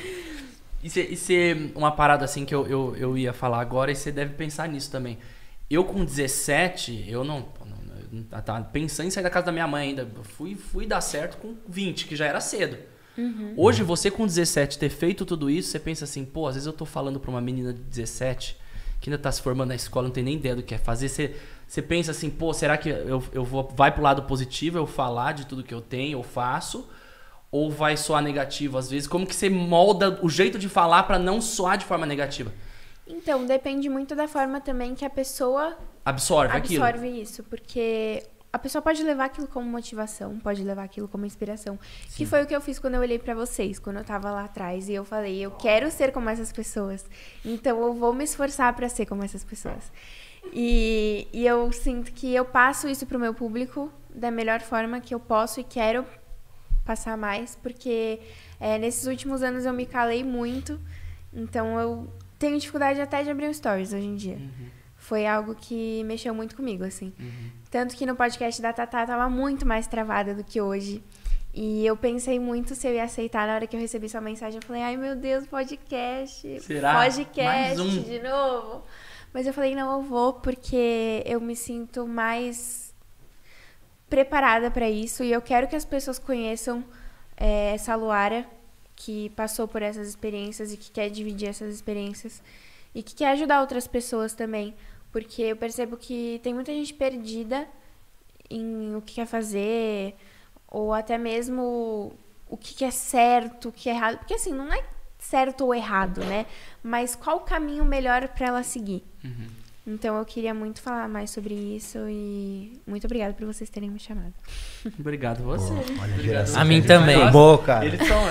E uma parada assim que eu ia falar agora, e você deve pensar nisso também. Eu com 17, eu não tava pensando em sair da casa da minha mãe ainda. Fui dar certo com 20, que já era cedo. Hoje, você com 17 ter feito tudo isso, você pensa assim, pô, às vezes eu tô falando pra uma menina de 17 que ainda tá se formando na escola, não tem nem ideia do que é fazer. Você pensa assim, pô, será que vai pro lado positivo, eu falar de tudo que eu tenho, eu faço? Ou vai soar negativo às vezes? Como que você molda o jeito de falar pra não soar de forma negativa? Então, depende muito da forma também que a pessoa Absorve aquilo. isso, porque a pessoa pode levar aquilo como motivação, pode levar aquilo como inspiração. Sim. Que foi o que eu fiz quando eu olhei pra vocês, quando eu tava lá atrás. E eu falei, eu quero ser como essas pessoas. Então, eu vou me esforçar pra ser como essas pessoas. E eu sinto que eu passo isso pro meu público da melhor forma que eu posso e quero passar mais. Porque nesses últimos anos eu me calei muito. Então, eu tenho dificuldade até de abrir um stories hoje em dia. Foi algo que mexeu muito comigo, assim. Tanto que no podcast da Tatá tava muito mais travada do que hoje. E eu pensei muito se eu ia aceitar. Na hora que eu recebi sua mensagem, eu falei, ai meu Deus, podcast. Será? Podcast Mais um. de novo. Mas eu falei, não, eu vou, porque eu me sinto mais preparada pra isso. E eu quero que as pessoas conheçam essa Luara, que passou por essas experiências e que quer dividir essas experiências. E que quer ajudar outras pessoas também. Porque eu percebo que tem muita gente perdida em o que quer fazer, ou até mesmo o que é certo, o que é errado. Porque assim, não é certo ou errado, né? Mas qual o caminho melhor para ela seguir? Então eu queria muito falar mais sobre isso e muito obrigada por vocês terem me chamado. Obrigado você. Obrigado. A mim também. Boa, cara.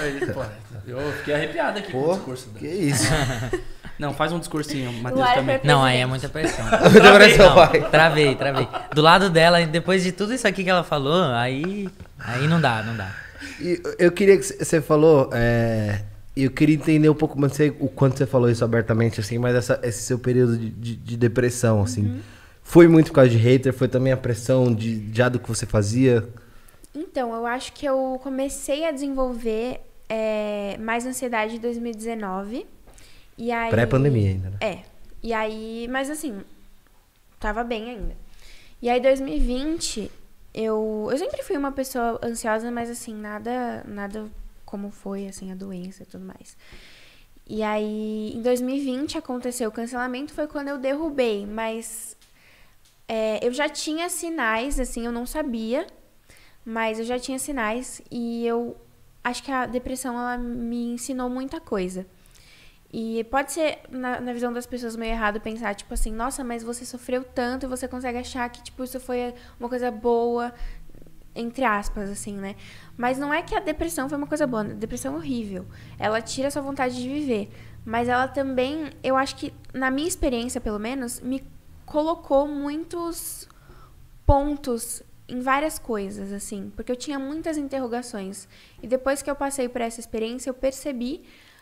Eu fiquei arrepiado aqui com o discurso dela. Que isso? Não, faz um discursinho, Matheus Luara também. foi Não, aí é muita pressão. Vai. Travei. Do lado dela, depois de tudo isso aqui que ela falou, aí não dá. E eu queria que você falou, eu queria entender um pouco, não sei o quanto você falou isso abertamente, assim, mas esse seu período de depressão, assim, foi muito por causa de hater, foi também a pressão já do que você fazia? Então, eu acho que eu comecei a desenvolver mais ansiedade em 2019. E aí, pré-pandemia ainda, né? E aí, mas assim, tava bem ainda. E aí, 2020, eu sempre fui uma pessoa ansiosa, mas assim, nada como foi, assim, a doença e tudo mais. E aí, em 2020 aconteceu o cancelamento, foi quando eu derrubei, mas eu já tinha sinais, assim, eu não sabia, mas eu já tinha sinais e eu acho que a depressão, ela me ensinou muita coisa. E pode ser, na visão das pessoas, meio errado pensar, tipo assim, nossa, mas você sofreu tanto e você consegue achar que, tipo, isso foi uma coisa boa, entre aspas, assim, né? Mas não é que a depressão foi uma coisa boa, a depressão é horrível. Ela tira a sua vontade de viver. Mas ela também, eu acho que, na minha experiência, pelo menos, me colocou muitos pontos em várias coisas, assim, porque eu tinha muitas interrogações. E depois que eu passei por essa experiência, eu percebi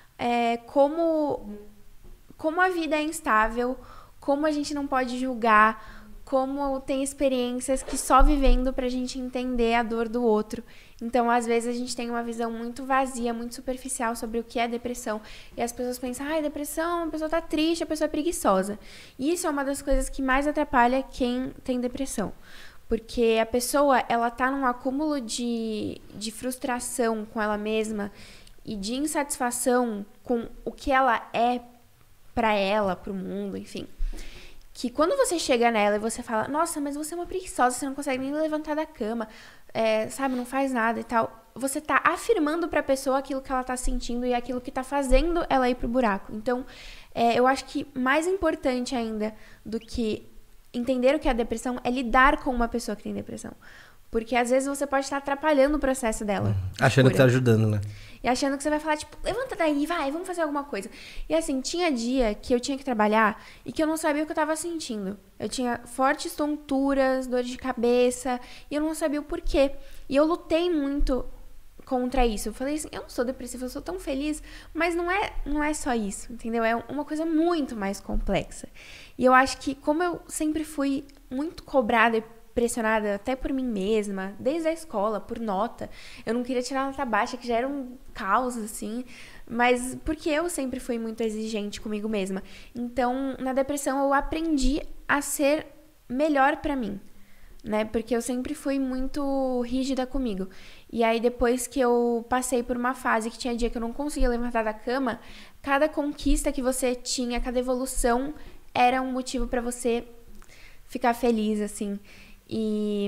como a vida é instável, como a gente não pode julgar, como tem experiências que só vivendo pra gente entender a dor do outro. Então, às vezes, a gente tem uma visão muito vazia, muito superficial sobre o que é depressão. E as pessoas pensam, depressão, a pessoa tá triste, a pessoa é preguiçosa. E isso é uma das coisas que mais atrapalha quem tem depressão. Porque a pessoa, ela tá num acúmulo de frustração com ela mesma e de insatisfação com o que ela é pra ela, pro mundo, enfim. Que quando você chega nela e você fala, nossa, mas você é uma preguiçosa, você não consegue nem levantar da cama, sabe, não faz nada e tal. Você tá afirmando pra pessoa aquilo que ela tá sentindo e aquilo que tá fazendo ela ir pro buraco. Então, eu acho que mais importante ainda do que entender o que é a depressão é lidar com uma pessoa que tem depressão. Porque às vezes você pode estar atrapalhando o processo dela. Achando que tá ajudando, né? E achando que você vai falar, tipo, levanta daí, vai, vamos fazer alguma coisa. E assim, tinha dia que eu tinha que trabalhar e que eu não sabia o que eu tava sentindo. Eu tinha fortes tonturas, dor de cabeça, e eu não sabia o porquê. E eu lutei muito contra isso. Eu falei assim, eu não sou depressiva, eu sou tão feliz, mas não é só isso, entendeu? É uma coisa muito mais complexa. E eu acho que, como eu sempre fui muito cobrada e pressionada até por mim mesma, desde a escola, por nota. Eu não queria tirar nota baixa, que já era um caos, assim, mas porque eu sempre fui muito exigente comigo mesma. Então, na depressão, eu aprendi a ser melhor pra mim, né? Porque eu sempre fui muito rígida comigo. E aí, depois que eu passei por uma fase que tinha dia que eu não conseguia levantar da cama, cada conquista que você tinha, cada evolução, era um motivo pra você ficar feliz, assim. E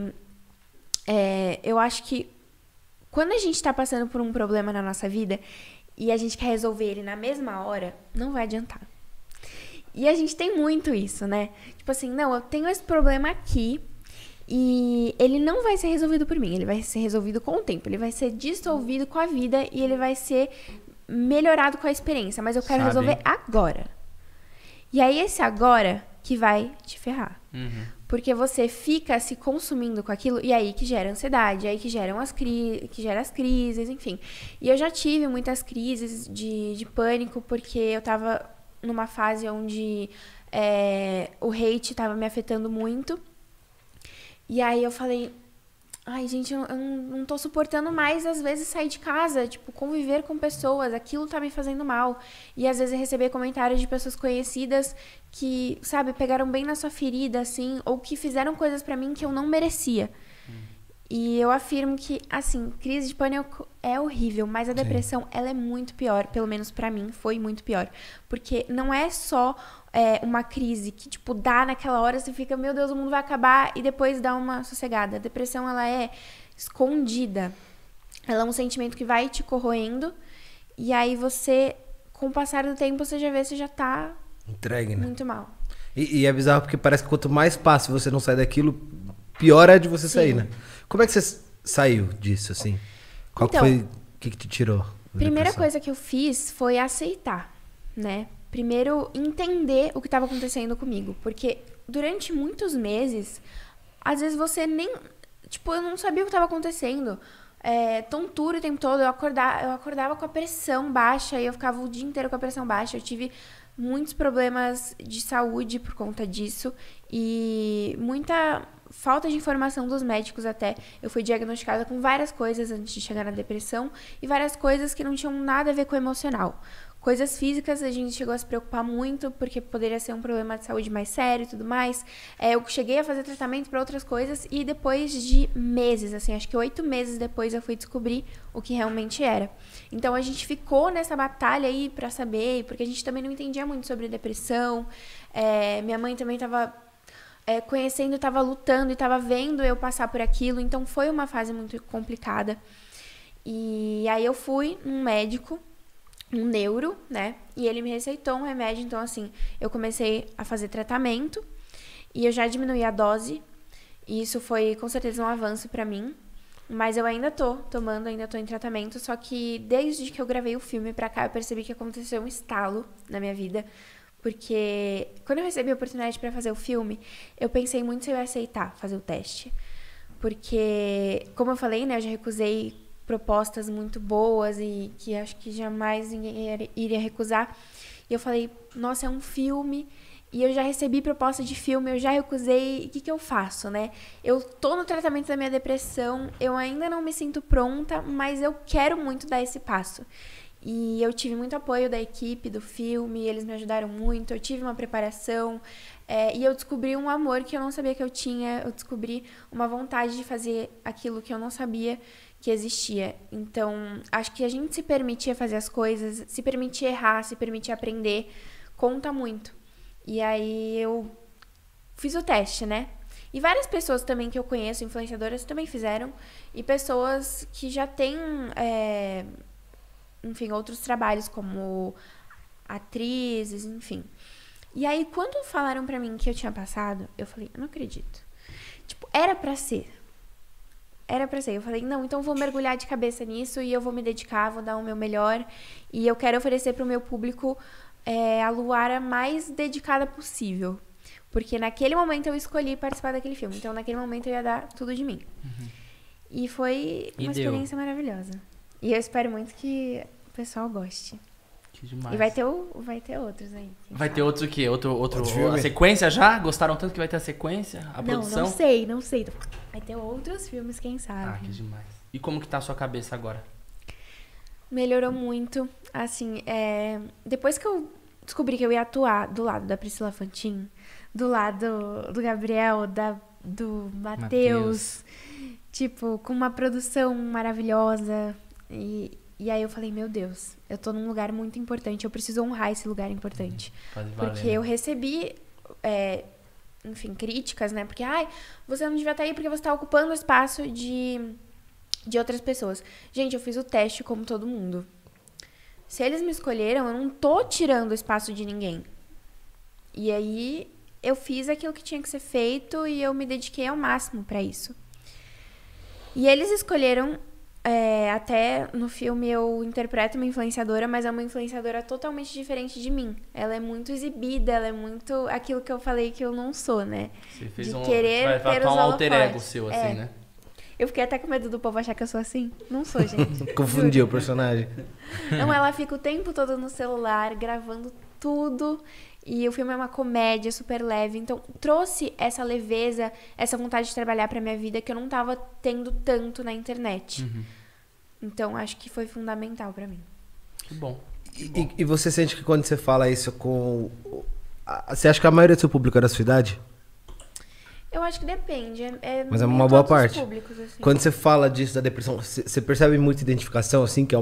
eu acho que quando a gente tá passando por um problema na nossa vida e a gente quer resolver ele na mesma hora, não vai adiantar. E a gente tem muito isso, né? Tipo assim, não, eu tenho esse problema aqui e ele não vai ser resolvido por mim, ele vai ser resolvido com o tempo, ele vai ser dissolvido com a vida e ele vai ser melhorado com a experiência, mas eu quero resolver agora. E aí esse agora que vai te ferrar. Porque você fica se consumindo com aquilo e aí que gera ansiedade, aí que gera as crises, enfim. E eu já tive muitas crises de pânico porque eu tava numa fase onde o hate tava me afetando muito. E aí eu falei, ai, gente, eu não tô suportando mais, às vezes, sair de casa, tipo, conviver com pessoas, aquilo tá me fazendo mal. E, às vezes, receber comentários de pessoas conhecidas que, sabe, pegaram bem na sua ferida, assim, ou que fizeram coisas pra mim que eu não merecia. E eu afirmo que, assim, crise de pânico é horrível, mas a depressão, ela é muito pior, pelo menos pra mim, foi muito pior. Porque não é só uma crise que, tipo, dá naquela hora, você fica, meu Deus, o mundo vai acabar, e depois dá uma sossegada. A depressão, ela é escondida. Ela é um sentimento que vai te corroendo, e aí você, com o passar do tempo, você já vê, você já tá entregue, né? Muito mal. E é bizarro porque parece que quanto mais fácil você não sai daquilo, pior é de você sair, né? Como é que você saiu disso, assim? Qual então, foi... O que te tirou? Primeira coisa que eu fiz foi aceitar, né? Primeiro, entender o que estava acontecendo comigo. Porque durante muitos meses, às vezes você nem... Tipo, eu não sabia o que estava acontecendo. Tontura o tempo todo. Eu acordava com a pressão baixa e eu ficava o dia inteiro com a pressão baixa. Eu tive muitos problemas de saúde por conta disso. E muita falta de informação dos médicos até. Eu fui diagnosticada com várias coisas antes de chegar na depressão. E várias coisas que não tinham nada a ver com o emocional. Coisas físicas, a gente chegou a se preocupar muito, porque poderia ser um problema de saúde mais sério e tudo mais. Eu cheguei a fazer tratamento para outras coisas e depois de meses, assim, acho que 8 meses depois eu fui descobrir o que realmente era. Então a gente ficou nessa batalha aí para saber, porque a gente também não entendia muito sobre depressão. Minha mãe também estava conhecendo, estava lutando e estava vendo eu passar por aquilo, então foi uma fase muito complicada. E aí eu fui num médico, um neuro, né? E ele me receitou um remédio, então assim, eu comecei a fazer tratamento e eu já diminuí a dose. E isso foi com certeza um avanço pra mim, mas eu ainda tô tomando, ainda tô em tratamento, só que desde que eu gravei o filme pra cá, eu percebi que aconteceu um estalo na minha vida, porque quando eu recebi a oportunidade pra fazer o filme, eu pensei muito se eu ia aceitar fazer o teste. Porque, como eu falei, né, eu já recusei propostas muito boas e que acho que jamais ninguém iria recusar. E eu falei, nossa, é um filme e eu já recebi proposta de filme, eu já recusei, o que eu faço, né? Eu tô no tratamento da minha depressão, eu ainda não me sinto pronta, mas eu quero muito dar esse passo. E eu tive muito apoio da equipe do filme, eles me ajudaram muito, eu tive uma preparação, E eu descobri um amor que eu não sabia que eu tinha. Eu descobri uma vontade de fazer aquilo que eu não sabia que existia. Então, acho que a gente se permitir fazer as coisas, se permitir errar, se permitir aprender, conta muito. E aí eu fiz o teste, né? E várias pessoas também que eu conheço, influenciadoras, também fizeram. E pessoas que já têm, enfim, outros trabalhos como atrizes, enfim. E aí, quando falaram pra mim que eu tinha passado, eu falei, eu não acredito. Tipo, era pra ser. Era pra ser. Eu falei, não, então eu vou mergulhar de cabeça nisso e eu vou me dedicar, vou dar o meu melhor. E eu quero oferecer pro meu público a Luara mais dedicada possível. Porque naquele momento eu escolhi participar daquele filme. Então, naquele momento eu ia dar tudo de mim. E foi uma experiência maravilhosa. E eu espero muito que o pessoal goste. Que demais. E vai ter outros aí. Vai ter outro o quê? Outro filme? a sequência já? Gostaram tanto que vai ter a sequência? A produção? Não sei. Vai ter outros filmes, quem sabe. Ah, que demais. E como que tá a sua cabeça agora? Melhorou muito. Assim, depois que eu descobri que eu ia atuar do lado da Priscila Fantin, do lado do Gabriel, do Matheus, tipo, com uma produção maravilhosa. E aí eu falei, meu Deus, eu tô num lugar muito importante, eu preciso honrar esse lugar importante. Pode valer, Porque eu recebi, enfim, críticas, né? Porque, você não devia estar aí porque você tá ocupando o espaço de outras pessoas. Gente, eu fiz o teste como todo mundo. Se eles me escolheram, eu não tô tirando o espaço de ninguém. E aí eu fiz aquilo que tinha que ser feito e eu me dediquei ao máximo pra isso. E eles escolheram... até no filme eu interpreto uma influenciadora, mas é uma influenciadora totalmente diferente de mim. Ela é muito exibida, ela é muito aquilo que eu falei que eu não sou, né? Você fez de querer vai ter os um alter ego holofotes. seu, assim, né? Eu fiquei até com medo do povo achar que eu sou assim. Não sou, gente. Confundiu o personagem. Não, ela fica o tempo todo no celular, gravando tudo. E o filme é uma comédia super leve. Então, trouxe essa leveza, essa vontade de trabalhar pra minha vida que eu não tava tendo tanto na internet. Então, acho que foi fundamental pra mim. Que bom. E você sente que quando você fala isso com... Você acha que a maioria do seu público é da sua idade? Eu acho que depende. Mas é uma em boa todos os parte. públicos, assim. Quando você fala disso da depressão, você percebe muita identificação, assim, que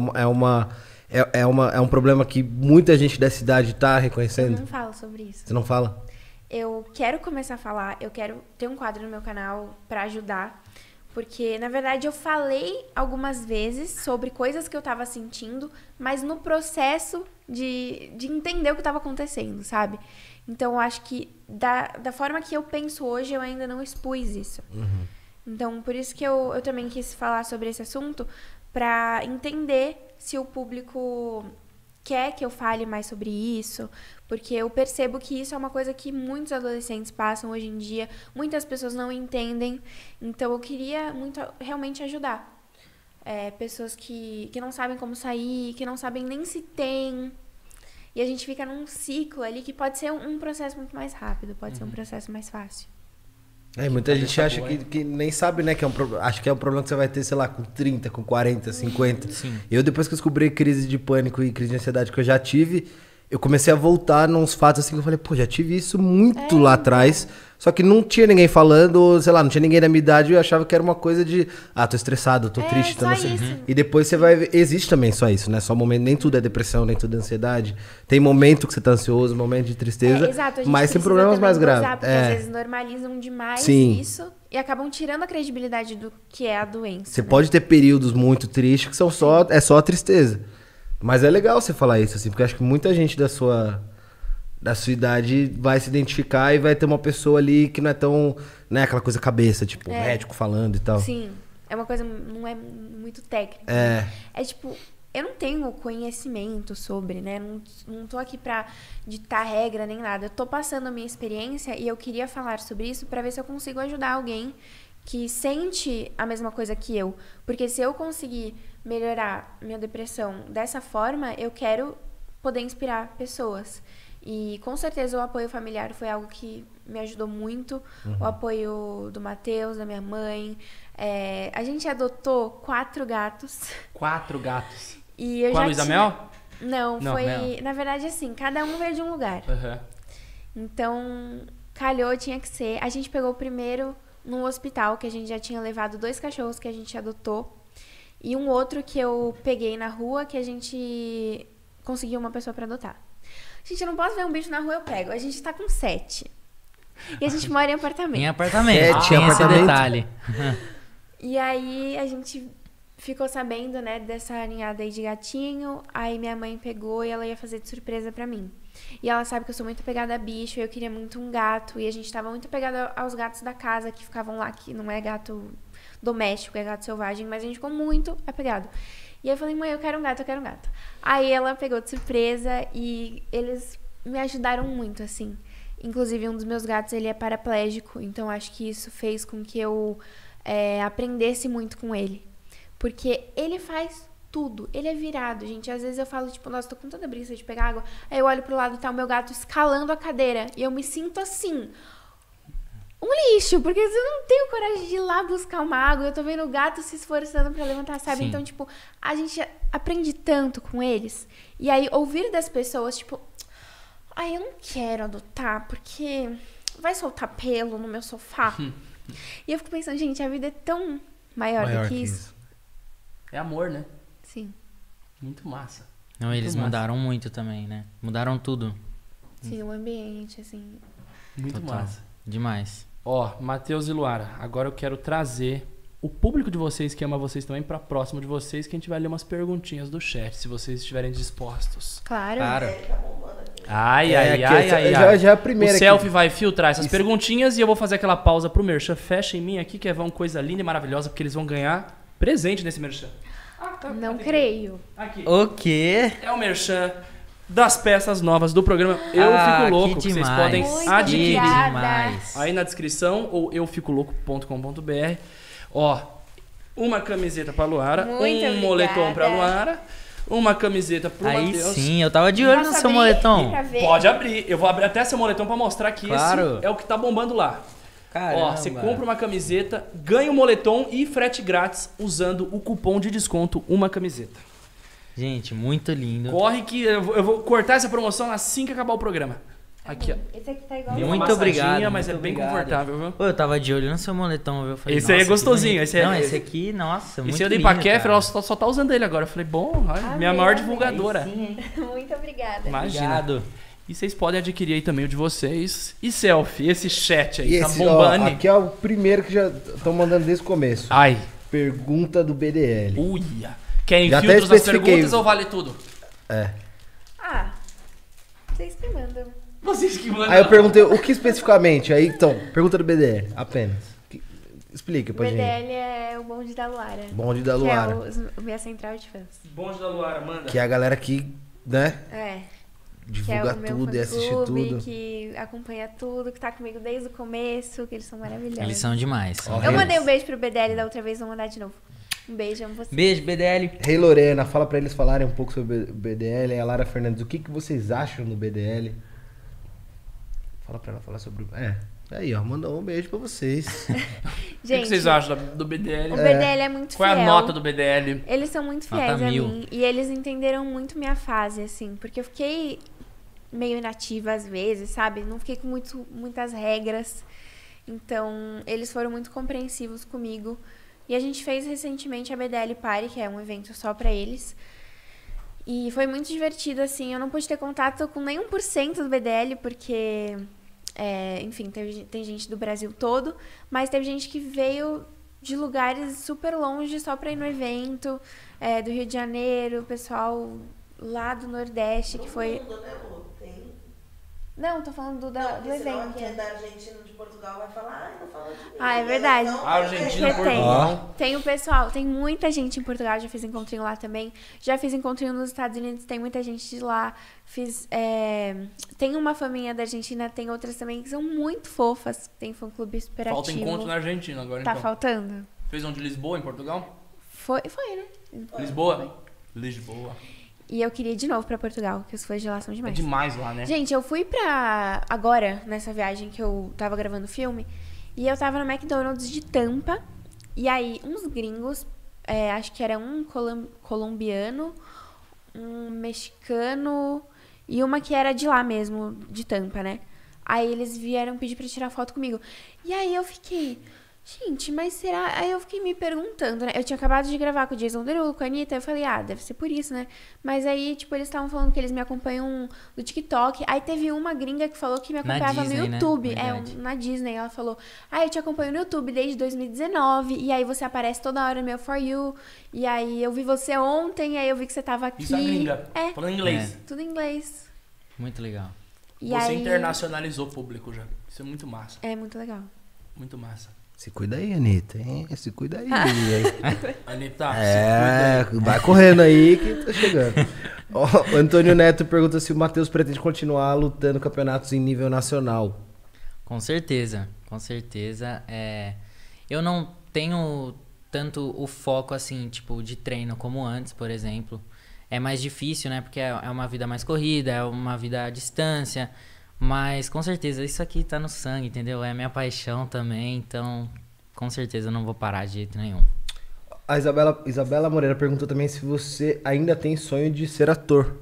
é um problema que muita gente dessa idade tá Eu reconhecendo? não falo sobre isso. Você não fala? Eu quero começar a falar, eu quero ter um quadro no meu canal pra ajudar. Porque, na verdade, eu falei algumas vezes sobre coisas que eu tava sentindo, mas no processo de entender o que tava acontecendo, sabe? Então, eu acho que da forma que eu penso hoje, eu ainda não expus isso. Então, por isso que eu também quis falar sobre esse assunto, pra entender se o público quer que eu fale mais sobre isso, porque eu percebo que isso é uma coisa que muitos adolescentes passam hoje em dia, muitas pessoas não entendem, então eu queria muito realmente ajudar. Pessoas que não sabem como sair, que não sabem nem se tem, e a gente fica num ciclo ali que pode ser um processo muito mais rápido, pode ser um processo mais fácil. Muita gente acha que nem sabe, né, que é acho que é um problema que você vai ter, sei lá, com 30, com 40, 50. Sim. Eu, depois que eu descobri crise de pânico e crise de ansiedade que eu já tive, eu comecei a voltar nos fatos assim, que eu falei, pô, já tive isso muito lá atrás, só que não tinha ninguém falando, sei lá, não tinha ninguém da minha idade, eu achava que era uma coisa de, tô estressado, tô triste, tô só não sei. isso. E depois você vai ver, existe também só isso, né, só momento, nem tudo é depressão, nem tudo é ansiedade, tem momento que você tá ansioso, momento de tristeza, Exato, a gente mas tem precisa problemas também mais dosar, graves. porque às vezes normalizam demais Sim. isso e acabam tirando a credibilidade do que é a doença. Você né? pode ter períodos muito tristes que são só a tristeza. Mas é legal você falar isso, assim, porque eu acho que muita gente da sua idade vai se identificar e vai ter uma pessoa ali que não é tão, né, aquela coisa cabeça, tipo, médico falando e tal. Sim, é uma coisa, não é muito técnica. É. É tipo, eu não tenho conhecimento sobre, né? Não tô aqui pra ditar regra nem nada. Eu tô passando a minha experiência e eu queria falar sobre isso pra ver se eu consigo ajudar alguém que sente a mesma coisa que eu. Porque se eu conseguir melhorar minha depressão dessa forma, eu quero poder inspirar pessoas. E com certeza o apoio familiar foi algo que me ajudou muito. O apoio do Matheus, da minha mãe. A gente adotou 4 gatos. 4 gatos. E eu Com a já Luísa tinha... Mel? Não, Não, foi... Mel. Na verdade, assim, cada um veio de um lugar. Aham. Então, calhou, tinha que ser. A gente pegou o primeiro num hospital, que a gente já tinha levado 2 cachorros que a gente adotou. E um outro que eu peguei na rua, que a gente conseguiu uma pessoa pra adotar. Gente, eu não posso ver um bicho na rua, eu pego. A gente tá com 7. E a gente mora em apartamento. Em apartamento. Tinha Tem esse apartamento? detalhe. E aí a gente ficou sabendo, né, dessa ninhada aí de gatinho. Aí minha mãe pegou e ela ia fazer de surpresa pra mim. E ela sabe que eu sou muito apegada a bicho, eu queria muito um gato. E a gente tava muito apegada aos gatos da casa que ficavam lá, que não é gato doméstico, é gato selvagem, mas a gente ficou muito apegado. E aí eu falei, mãe, eu quero um gato, eu quero um gato. Aí ela pegou de surpresa e eles me ajudaram muito, assim. Inclusive, um dos meus gatos, ele é paraplégico, então acho que isso fez com que eu aprendesse muito com ele. Porque ele faz tudo, ele é virado, gente. Às vezes eu falo, tipo, nossa, tô com tanta preguiça de pegar água. Aí eu olho pro lado e tá o meu gato escalando a cadeira. E eu me sinto assim, um lixo, porque eu não tenho coragem de ir lá buscar uma água. Eu tô vendo o gato se esforçando pra levantar, sabe? Sim. Então, tipo, a gente aprende tanto com eles. E aí, ouvir das pessoas, tipo, ai, eu não quero adotar, porque vai soltar pelo no meu sofá. E eu fico pensando, gente, a vida é tão maior do que isso. É amor, né? Sim, Muito massa. Não, eles massa. mudaram muito também, né? Mudaram tudo. sim, o ambiente, assim. Muito Total. massa. Demais. Ó, Matheus e Luara, agora eu quero trazer o público de vocês que ama vocês também pra próximo de vocês, que a gente vai ler umas perguntinhas do chat, se vocês estiverem dispostos. Claro. Claro. Ai, É, ai, aqui, ai, essa- ai, já- ai. já é a primeira O aqui. Selfie vai filtrar essas perguntinhas e eu vou fazer aquela pausa pro Merchan. Fecha em mim aqui, que é uma coisa linda e maravilhosa, porque eles vão ganhar presente nesse Merchan. Não creio. Aqui. O quê? É o Merchan das peças novas do programa Eu Ah, Fico Louco, que que vocês demais. podem Muito adquirir obrigada. demais. aí na descrição ou euficolouco.com.br. Ó, uma camiseta pra Luara, Muito um obrigada. moletom pra Luara, uma camiseta pro Aí Matheus. sim, eu tava de olho no Posso seu abrir moletom. pra ver? Pode abrir. Eu vou abrir até seu moletom pra mostrar que Claro. esse é o que tá bombando lá. Caramba. Ó, você compra uma camiseta, ganha um moletom e frete grátis usando o cupom de desconto Uma Camiseta. Gente, muito lindo. Corre que eu vou cortar essa promoção assim que acabar o programa. Aqui, ó. Esse aqui tá igual. Deu uma Muito massadinha, obrigado, mas muito é bem obrigado. confortável, viu? Pô, eu tava de olho no seu moletom, viu? Eu falei, Esse aí é nossa, que gostosinho, bonito. esse é- Não, esse aqui, nossa, muito Esse eu dei lindo, pra Kéfera, cara. ela só tá usando ele agora. Eu falei, bom, ai, minha Amei, maior amei. divulgadora. Aí sim, hein? Muito obrigada. Imagina. Obrigado. E vocês podem adquirir aí também o de vocês. E selfie, esse chat aí, E tá esse, ó, bombando. aqui é o primeiro que já estão mandando desde o começo. Ai, Pergunta do BDL. uia. Querem Já até filtros nas especifiquei. perguntas ou vale tudo? É. Ah, vocês que mandam. Vocês que mandam. Aí eu perguntei o que especificamente. Aí, então, pergunta do BDL, apenas. Explica O pra gente. BDL é o bonde da Luara. Bonde da Que Luara. é o minha central de fãs. Bonde da Luara, manda. Que é a galera que, né, É. Que é divulga o meu tudo e assiste fã-clube, tudo. que acompanha tudo, que tá comigo desde o começo, que eles são maravilhosos. Eles são demais. são Ó, Eu demais. mandei um beijo pro BDL da outra vez, vou mandar de novo. Um beijo, amo você. Beijo, BDL. Rei Lorena, fala pra eles falarem um pouco sobre o BDL. E a Lara Fernandes, o que vocês acham do BDL? Fala pra ela falar sobre o... Aí, ó, mandou um beijo pra vocês. O que vocês acham do BDL? O BDL é muito Qual é fiel. a nota do BDL? Eles são muito Nota fiéis a 1000. mim. E eles entenderam muito minha fase, assim. Porque eu fiquei meio inativa às vezes, sabe? Não fiquei com muitas regras. Então, eles foram muito compreensivos comigo. E a gente fez recentemente a BDL Party, que é um evento só pra eles. E foi muito divertido, assim. Eu não pude ter contato com nem 1% do BDL, porque... enfim, tem gente do Brasil todo. Mas teve gente que veio de lugares super longe só pra ir no evento. Do Rio de Janeiro, pessoal lá do Nordeste, que foi... Todo mundo, né, Lu? Tem... Não, tô falando do Não, porque senão evento. quem é da Argentina, de Portugal, vai falar, ai, não fala de mim. Ah, é verdade. Então, Argentina, Porque tem. Portugal. Tem o pessoal, tem muita gente em Portugal, já fiz encontrinho lá também. Já fiz encontrinho nos Estados Unidos, tem muita gente de lá. Tem uma faminha da Argentina, tem outras também que são muito fofas. Tem fã-clube super Falta ativo. encontro na Argentina agora, Tá então. faltando? Fez um de Lisboa, em Portugal? Foi, né? Lisboa? Lisboa. E eu queria ir de novo pra Portugal, que os fãs de lá são É demais. demais lá, né? Gente, eu fui agora, nessa viagem que eu tava gravando o filme, e eu tava no McDonald's de Tampa, e aí uns gringos, acho que era um colombiano, um mexicano e uma que era de lá mesmo, de Tampa, né? Aí eles vieram pedir pra tirar foto comigo. E aí eu fiquei, gente, mas será? Aí eu fiquei me perguntando, né? Eu tinha acabado de gravar com o Jason Derulo, com a Anitta. Eu falei, deve ser por isso, né? Mas aí, tipo, eles estavam falando que eles me acompanham do TikTok. Aí teve uma gringa que falou que me acompanhava Disney, no né? YouTube. Verdade. Na Disney. Ela falou, eu te acompanho no YouTube desde 2019. E aí você aparece toda hora no meu For You. E aí eu vi você ontem, aí eu vi que você tava aqui. Isso é gringa. Falando inglês. Tudo em inglês. Muito legal. E Você aí... internacionalizou o público já. Isso é muito massa. É muito legal. Muito massa. Se cuida aí, Anitta, hein? Se cuida aí. Anitta, Vai correndo aí que tá chegando. Ó, o Antônio Neto pergunta se o Matheus pretende continuar lutando campeonatos em nível nacional. Com certeza, com certeza. Eu não tenho tanto o foco, assim, tipo, de treino como antes, por exemplo. É mais difícil, né? Porque é uma vida mais corrida, é uma vida à distância. Mas, com certeza, isso aqui tá no sangue, entendeu? É minha paixão também, então, com certeza, eu não vou parar de jeito nenhum. A Isabela Moreira perguntou também se você ainda tem sonho de ser ator.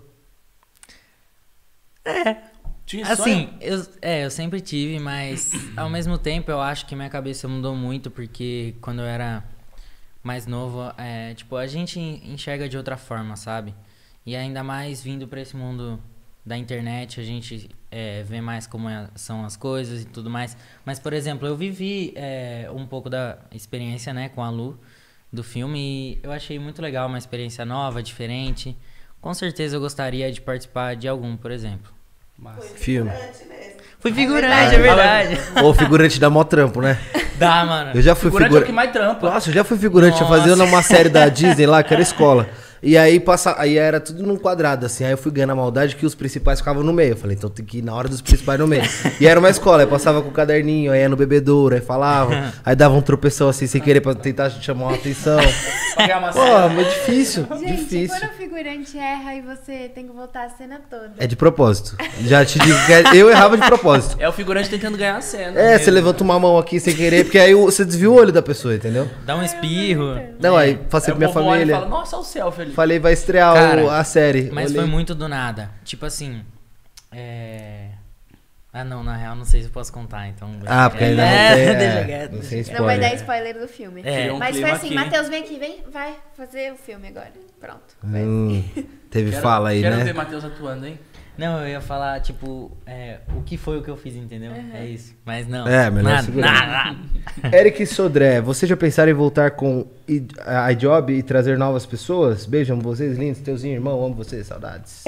Tinha Assim, sonho? eu sempre tive, mas ao mesmo tempo eu acho que minha cabeça mudou muito, porque quando eu era mais novo, tipo, a gente enxerga de outra forma, sabe? E ainda mais vindo pra esse mundo da internet, a gente vê mais como são as coisas e tudo mais. Mas, por exemplo, eu vivi um pouco da experiência, né, com a Lu, do filme, e eu achei muito legal, uma experiência nova, diferente. Com certeza eu gostaria de participar de algum, por exemplo. Massa. Filme. Fui figurante, é verdade. Ou figurante dá mó trampo, né? Dá, mano. Eu já fui Figurante é o que mais trampa. Nossa, eu já fui figurante, eu Nossa. fazia uma série da Disney lá, que era escola. E aí aí era tudo num quadrado, assim. Aí eu fui ganhando a maldade que os principais ficavam no meio. Eu falei, então tem que ir na hora dos principais no meio. E era uma escola, aí passava com o caderninho, aí ia no bebedouro, aí falava, aí dava um tropeção assim sem querer pra tentar chamar uma atenção. Pra ganhar uma Pô, série. mas difícil, Gente, difícil. quando o figurante erra e você tem que voltar a cena toda. É de propósito. Já te digo que eu errava de propósito. É o figurante tentando ganhar a cena. Você levanta uma mão aqui sem querer, porque aí você desvia o olho da pessoa, entendeu? Dá um espirro. Não, aí passei Aí pra o minha povo olha e família. fala, nossa, olha o selfie ali. Falei, vai estrear Cara, a série. Mas Olhei. foi muito do nada. Tipo assim, não, na real, não sei se eu posso contar, então... Porque ainda não tem. deixa quieto. Não tem Não vai dar spoiler. spoiler do filme. Criou um Mas foi clima assim, aqui. Matheus, vem aqui, vai fazer o filme agora. Pronto. Teve fala aí, Quero né? ver Matheus atuando, hein? Não, eu ia falar, tipo, o que foi o que eu fiz, entendeu? É isso. Mas não. Melhor nada, segurar. nada. Eric Sodré, você já pensaram em voltar com a iJob e trazer novas pessoas? Beijam vocês, lindos, teuzinho, irmão, amo vocês, saudades.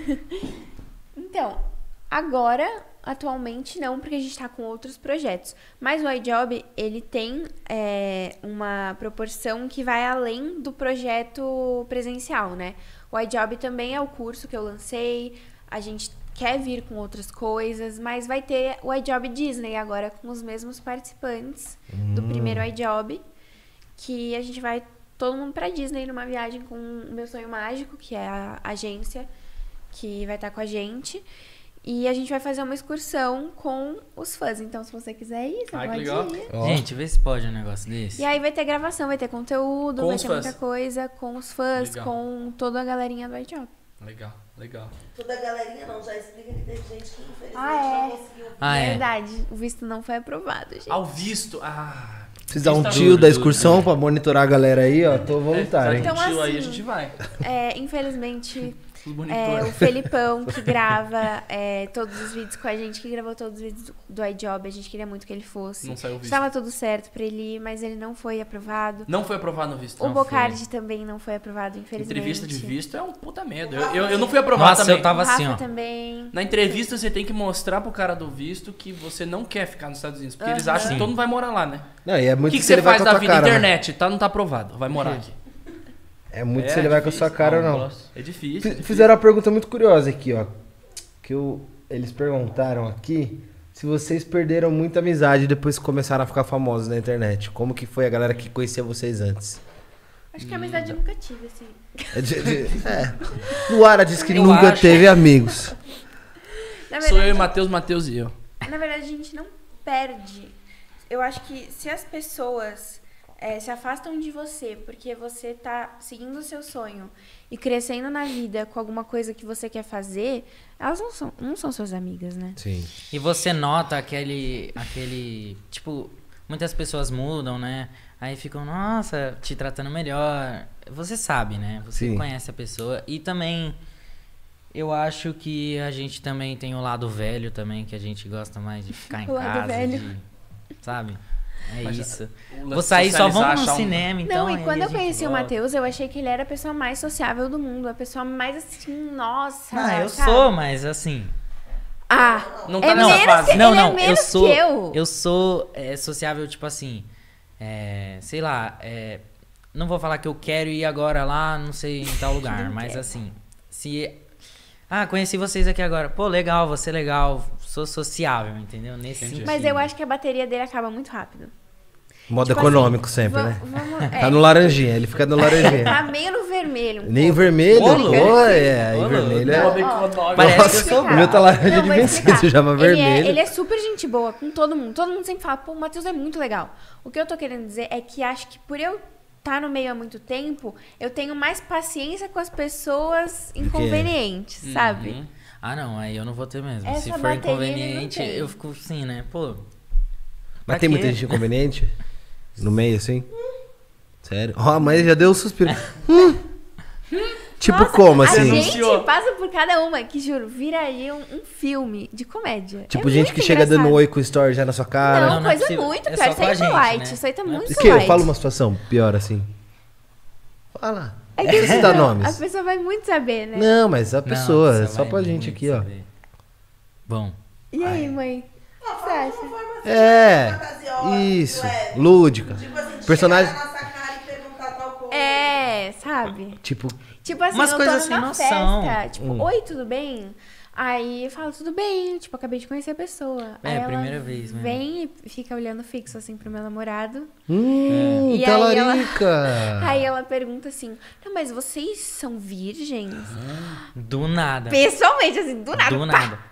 Então, agora, atualmente não, porque a gente tá com outros projetos. Mas o iJob, ele tem uma proporção que vai além do projeto presencial, né? O iJob também é o curso que eu lancei, a gente quer vir com outras coisas, mas vai ter o iJob Disney agora com os mesmos participantes do primeiro iJob, que a gente vai todo mundo pra Disney numa viagem com o Meu Sonho Mágico, que é a agência que vai estar com a gente. E a gente vai fazer uma excursão com os fãs. Então, se você quiser ir, você Ai, que pode legal. ir. Ó. Gente, vê se pode um negócio desse. E aí vai ter gravação, vai ter conteúdo, Com vai os ter fãs. muita coisa com os fãs, Legal. com toda a galerinha do iJob. Legal, legal. Toda a galerinha não, já explica que teve gente que infelizmente Ah, é? não conseguiu. Verdade, o visto não foi aprovado, gente. Ao visto, Fiz dar um Tá tio duro, da duro, excursão duro. pra monitorar a galera aí, ó. Tô voluntário, hein? Então, tio aí a assim, gente vai. Infelizmente, Tudo monitor. o Felipão, que grava todos os vídeos com a gente, que gravou todos os vídeos do iJob, a gente queria muito que ele fosse. Não saiu o visto. Estava tudo certo pra ele ir, mas ele não foi aprovado. Não foi aprovado no visto. O não. Bocardi também não foi aprovado, infelizmente. Entrevista de visto é um puta medo. Eu não fui aprovado Nossa, também. eu tava O Rafa assim, ó. também. Na entrevista você tem que mostrar pro cara do visto que você não quer ficar nos Estados Unidos. Porque eles acham que Sim. todo mundo vai morar lá, né? Não, e é O muito que se ele você vai faz com a da tua vida? cara, né? Internet, tá? Não tá aprovado. Vai morar aqui. É muito se ele vai com a sua difícil. cara ou não. É difícil. é difícil. Fizeram uma pergunta muito curiosa aqui, ó. Eles perguntaram aqui se vocês perderam muita amizade depois que começaram a ficar famosos na internet. Como que foi a galera que conhecia vocês antes? Acho que a amizade eu nunca tive, assim. Luara disse que Eu nunca acho. teve amigos. Na Sou eu e verdade, Matheus e eu. na verdade, a gente não perde. Eu acho que se as pessoas se afastam de você porque você tá seguindo o seu sonho e crescendo na vida com alguma coisa que você quer fazer, elas não são suas amigas, né? Sim. E você nota aquele, tipo, muitas pessoas mudam, né? Aí ficam, nossa, te tratando melhor. Você sabe, né? Você Sim. conhece a pessoa. E também, eu acho que a gente também tem o lado velho também, que a gente gosta mais de ficar em O lado casa, velho. sabe? É Mas isso. o lance Vou sair, só socializar, vamos no achar um- cinema, então. Não, e aí quando a eu gente conheci o volta. Matheus, eu achei que ele era a pessoa mais sociável do mundo. A pessoa mais assim, nossa. Não, eu sabe? sou, mas assim. Ah, Não tá é nessa menos fase. que, Não, ele não, é menos eu sou. que eu. Eu sou sociável, tipo assim. Sei lá. Não vou falar que eu quero ir agora lá, não sei, em tal lugar. Mas assim. Se. Ah, conheci vocês aqui agora. Pô, legal, você é legal. Sou sociável, entendeu? Nesse Entendi. sentido. Mas eu acho que a bateria dele acaba muito rápido. Modo Tipo econômico assim, sempre, né? Vamos, Tá no laranjinha, ele fica no laranjinha. Tá meio no vermelho. Nem pouco. vermelho, Ô, louco. pô, aí Ô, louco. vermelho é... Modo econômico. Parece Nossa, que eu sou o meu tá laranja Não, de vou vencido, explicar. você chama vermelho. Ele é super gente boa com todo mundo. Todo mundo sempre fala, pô, o Matheus é muito legal. O que eu tô querendo dizer é que acho que por eu estar no meio há muito tempo, eu tenho mais paciência com as pessoas inconvenientes, sabe? Uhum. Ah, não, aí eu não vou ter mesmo. Essa Se for bateria ele não inconveniente, tem. eu fico assim, né? Pô. Mas tem muita gente inconveniente? No meio, assim? Sério? Ó, a mãe já deu um suspiro. Tipo, Nossa, como, A assim? gente Anunciou. passa por cada uma, que juro, viraria um filme de comédia. Tipo, É gente muito que chega dando engraçado. oi com o story já na sua cara. Não, Não, não é coisa possível. muito É pior. só Isso com a aí tá gente, light. né? Isso aí tá Não é muito O quê? light. Fala uma situação pior, assim. Fala. É Não que precisa dar não, nomes. a pessoa vai muito saber, né? Não, mas a Não, pessoa, você é só vai pra gente muito aqui, ó. saber. Bom. E aí, mãe? Não, Você fala de acha? uma forma assim, É, fantasiosa, isso. leve. Lúdica. Tipo assim, Personagem- chegar na nossa cara e perguntar tal coisa. É, sabe? Tipo, Tipo assim, Umas eu coisas tô sem numa noção. festa, tipo, oi, tudo bem? Aí eu falo, tudo bem, tipo, acabei de conhecer a pessoa. É, Aí ela primeira vez mesmo. vem e fica olhando fixo, assim, pro meu namorado. talarica. E aí Aí ela pergunta assim, não, mas vocês são virgens? Do nada. Pessoalmente, assim, do nada. Do pá! nada.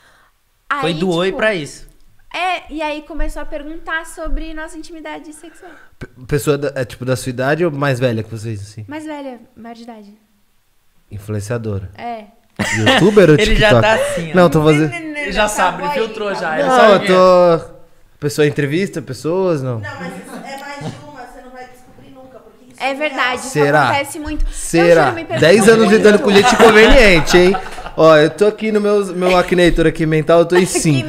Foi Aí, do oi tipo, pra isso. e aí começou a perguntar sobre nossa intimidade sexual. Pessoa tipo da sua idade ou mais velha que vocês, assim? Mais velha, maior de idade. Influenciadora. É. Youtuber ou Ele TikTok? já tá assim, ó. Não, tô fazendo... Ele já sabe, ele filtrou já. Ele Não, sabe eu quem é. tô... Pessoa entrevista pessoas, não? Não, mas isso é mais de uma, você não vai descobrir nunca, porque isso É verdade, isso Será? acontece muito. Será? Não, juro, me perguntam 10 anos muito. lidando com gente inconveniente, hein? Ó, eu tô aqui no meu Akinator aqui mental, eu tô em 5.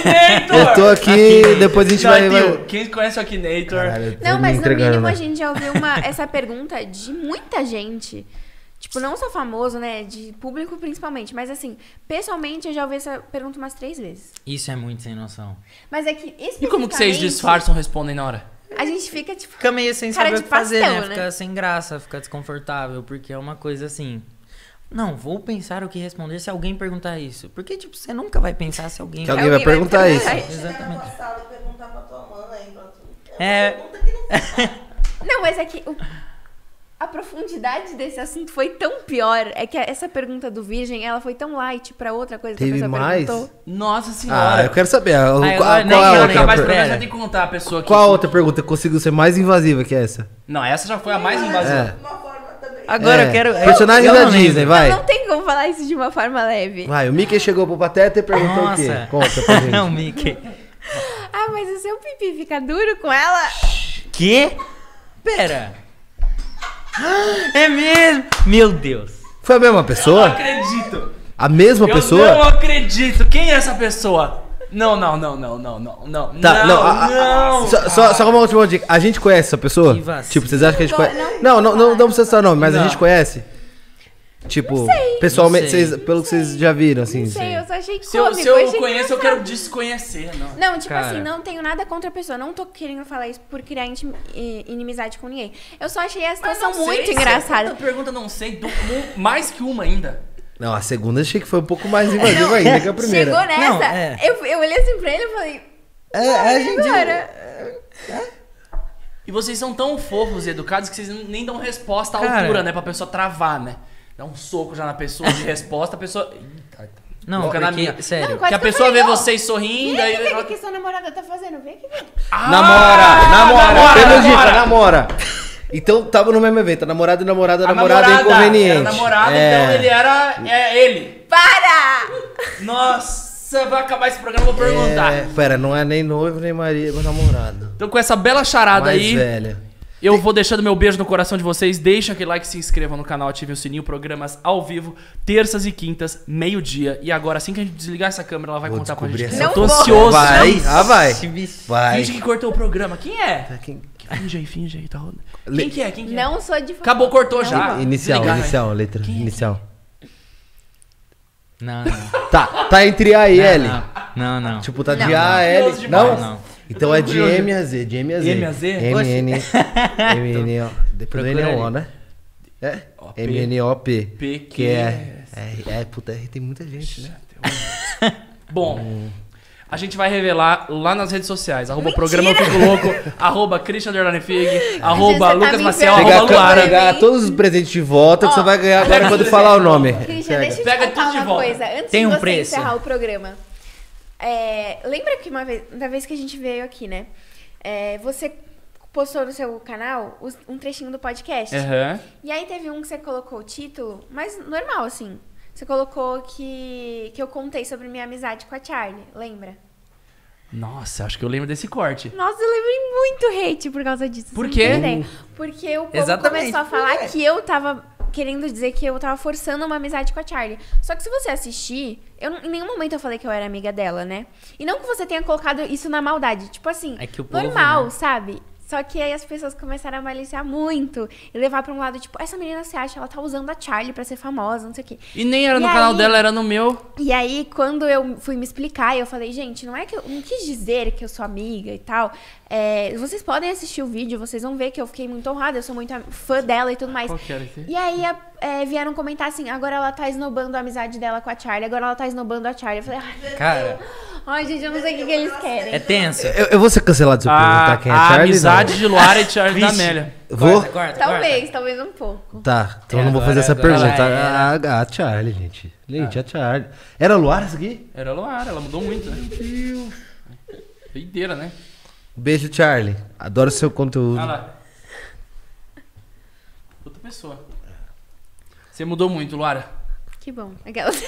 Eu tô aqui, depois a gente vai... Tio, quem conhece o Akinator? Caralho, eu tô Não, me mas no entregando, mínimo né? a gente já ouviu essa pergunta de muita gente. Tipo, não só famoso, né? De público principalmente. Mas assim, pessoalmente eu já ouvi essa pergunta umas 3 vezes. Isso é muito sem noção. Mas é que E como que vocês especificamente, disfarçam, respondem na hora? A gente fica, tipo, Fica meio sem Cara saber de o que fazer, pastel, né? né? Fica sem graça, fica desconfortável, porque é uma coisa assim. Não, vou pensar o que responder se alguém perguntar isso. Porque, tipo, você nunca vai pensar se alguém. Que alguém vai perguntar isso. Chegar na Exatamente. tua sala e perguntar pra tua mãe, pra tu. É. Uma pergunta que não Não, mas é que a profundidade desse assunto foi tão pior. É que essa pergunta do virgem, ela foi tão light pra outra coisa que Teve a pessoa mais? perguntou. Nossa senhora. Ah, eu quero saber. Qual nem a eu, outra? nem Mas eu. pelo menos Pera. tem que contar a pessoa que... Qual a outra pergunta? Eu consigo ser mais invasiva que essa? Não, essa já foi a mais invasiva. É. uma forma também. Agora É. eu quero. Personagem eu da não lembro. Disney, vai. Não tem como falar isso de uma forma leve. Vai, o Mickey chegou pro Pateta e perguntou o quê? Nossa. Conta pra gente. Não, Mickey. Ah, mas o seu pipi fica duro com ela? Quê? Pera. É mesmo? Meu Deus. Foi a mesma Não pessoa? acredito. A mesma Eu pessoa? não acredito. Quem é essa pessoa? Não. Tá, Não. Só uma última dica. A gente conhece essa pessoa? Que vacilo. Tipo, vocês acham que a gente Não, conhece? não Não precisa citar nome, mas a Não. gente conhece? Tipo, pessoalmente, Não sei. vocês, pelo que vocês já viram, assim. Não sei, eu só achei Se eu, cômico. se eu achei conheço, eu engraçado. quero desconhecer, não. Não, tipo Cara. assim, não tenho nada contra a pessoa. Não tô querendo falar isso por criar inimizade com ninguém. Eu só achei a situação muito engraçada. Essa pergunta não sei, mais que uma ainda. Não, a segunda achei que foi um pouco mais invasiva ainda que a primeira. Chegou nessa, Não, é. eu olhei assim pra ele e falei, A gente... agora. E vocês são tão fofos e educados que vocês nem dão resposta à Cara. altura, né? Pra pessoa travar, né? Dá um soco já na pessoa de resposta, a pessoa... Eita, Não, Fica na porque, minha. sério. Não, quase Que a que eu pessoa falei, vê ó, vocês sorrindo, Vem aí... aqui ver o que sua namorada tá fazendo. Vem aqui ver. Namora. Temos namora. dica, namora. Então tava no mesmo evento, namorado, namorada é inconveniente. Era namorada, então ele era... ele. Para! Nossa, vai acabar esse programa, eu vou perguntar. Pera, não é nem noivo, nem marido, mas namorado. Então com essa bela charada Mais aí... velha. Eu vou deixando meu beijo no coração de vocês. Deixem aquele like, se inscrevam no canal, ativem o sininho. Programas ao vivo, terças e quintas, meio-dia. E agora, assim que a gente desligar essa câmera, ela vai Vou contar pra gente. descobrir Eu essa- tô Não vou. ansioso. Vai, Não. vai. Vai. Finge que cortou o programa. Quem é? Quem- Finge aí, tá rodando. Quem que é? Quem que é? Não sou de Acabou, cortou Não já. vou. Inicial, Desligar, inicial, letra. Quem é? Inicial. Não, não. Tá entre A e L. Não. Tipo, tá de Não. A a L. Curioso demais. Não? Então é de M a Z, de M a Z. M a Z? M, N, M, N, O. Depois do N é O, né? É? O, P. M, N, O, P. P, Que é... Puta, R tem muita gente, né? Bom, a gente vai revelar lá nas redes sociais. Arroba Mentira. programa Eu Fico Louco, arroba Christian_Fig, arroba você tá Lucas me Maciel, envergonhando. arroba Luara. Pegar todos os presentes de volta que Ó, você vai ganhar pega agora quando tudo falar o de nome. Christian, deixa eu te Pega contar tudo de uma volta. coisa. Antes Tem de um você preço. encerrar o programa. Lembra que da vez que a gente veio aqui, né? Você postou no seu canal um trechinho do podcast. Aham. E aí teve um que você colocou o título, mas normal, assim. Você colocou que eu contei sobre minha amizade com a Charlie, lembra? Nossa, acho que eu lembro desse corte. Nossa, eu levei muito hate por causa disso. Por você quê? não tem ideia. Porque o povo Exatamente. começou a falar que eu tava querendo dizer que eu tava forçando uma amizade com a Charlie. Só que se você assistir, em nenhum momento eu falei que eu era amiga dela, né? E não que você tenha colocado isso na maldade. Tipo assim, É que o povo, normal, né? sabe? Só que aí as pessoas começaram a maliciar muito. E levar pra um lado, tipo, essa menina se acha, ela tá usando a Charlie pra ser famosa, não sei o quê. E nem era E no canal aí- dela, era no meu. E aí, quando eu fui me explicar, eu falei, gente, não é que eu não quis dizer que eu sou amiga e tal. Vocês podem assistir o vídeo, vocês vão ver que eu fiquei muito honrada, eu sou muito fã dela e tudo mais. Qual que era esse? E aí vieram comentar assim, agora ela tá esnobando a amizade dela com a Charlie, agora ela tá esnobando a Charlie. Eu falei, Cara, ai, gente, eu não sei o que eles querem. é tenso. Eu vou ser cancelado se eu perguntar quem é A Charlie. amizade de Luara e Charlie da Vixe. Amélia. Vou? Corta. Talvez um pouco. Tá, então É, eu não vou agora- fazer essa agora pergunta. já era. A Charlie, gente. Gente, a Charlie. Era Luara isso aqui? Era a Luara, ela mudou muito, né? Doideira, né? Beijo, Charlie. Adoro seu conteúdo. Olha lá. Outra pessoa. Você mudou muito, Luara. Que bom. Aquelas.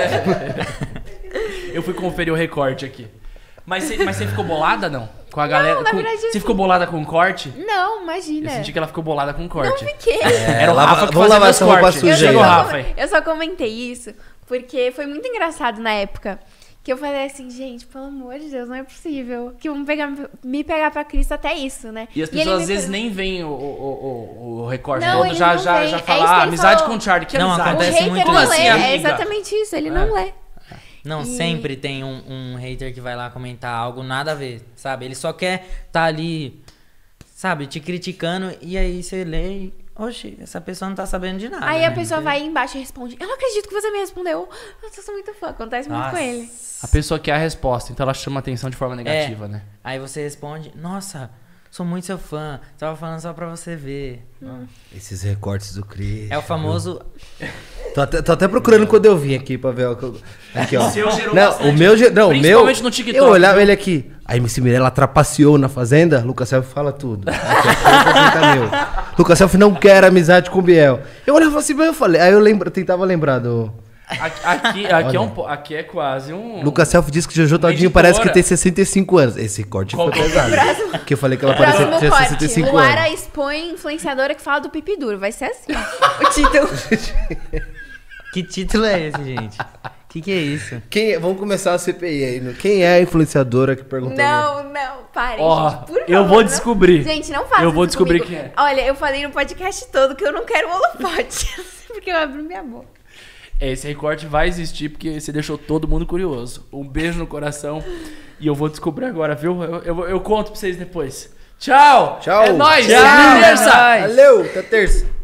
Eu fui conferir o recorte aqui. Mas você ficou bolada, não? Com a galera? na com- verdade, Você ficou bolada com o corte? Não, Eu imagina. senti que ela ficou bolada com o Não corte. fiquei. Era o lava- Rafa que vamos fazia lavar meus essa roupa cortes. suja Chegou o aí. Rafa aí. Eu só comentei isso porque foi muito engraçado na época. Que eu falei assim, gente, pelo amor de Deus, não é possível. Que vão me pegar pra Cristo até isso, né? E as ele pessoas me às vezes perguntou- nem veem o recorte Não, todo, eles já não veem. É fala, isso que ele amizade falou. com o Charlie. Que Não, amizade? O acontece hater muito Como não assim, lê, amiga? é exatamente isso, ele não lê. Não, E- sempre tem um hater que vai lá comentar algo nada a ver, sabe? Ele só quer tá ali, sabe, te criticando e aí você lê e, oxe, essa pessoa não tá sabendo de nada. Aí né? a pessoa vai embaixo e responde, eu não acredito que você me respondeu. Eu sou muito fã, acontece muito com ele. A pessoa quer a resposta, então ela chama atenção de forma negativa, né? Aí você responde, nossa, sou muito seu fã, tava falando só pra você ver. Esses recortes do Cris. É o famoso... Tô até procurando quando eu vim aqui pra ver o que eu... Aqui, ó. O seu gerou Não, bastante. o meu... Não, o meu... Principalmente no TikTok, Eu olhava viu? ele aqui. A MC Mirella trapaceou na Fazenda. Lucas Self fala tudo. Aqui, ó, 150 mil. Lucas Self não quer amizade com o Biel. Eu olhava assim, mas eu falei... Aí eu tentava lembrar do... Aqui é quase um... Lucas Self disse que Jojo Todinho editora. parece que tem 65 anos. Esse corte Qual foi que é o pesado. Porque eu falei que ela parecia que Próximo tinha corte, 65 Luara anos. expõe influenciadora que fala do pipi duro. Vai ser assim, o título. Que título é esse, gente? Que é isso? Vamos começar a CPI aí. Quem é a influenciadora que perguntou? Não, parem, Ó, gente, por favor. eu vou não. descobrir. Gente, não faça Eu vou isso descobrir comigo. quem é. Olha, eu falei no podcast todo que eu não quero holofote. Porque eu abro minha boca. Esse recorte vai existir porque você deixou todo mundo curioso. Um beijo no coração. E eu vou descobrir agora, viu? Eu conto pra vocês depois. Tchau! Tchau! É nóis! Tchau! Terça! Valeu! Até terça!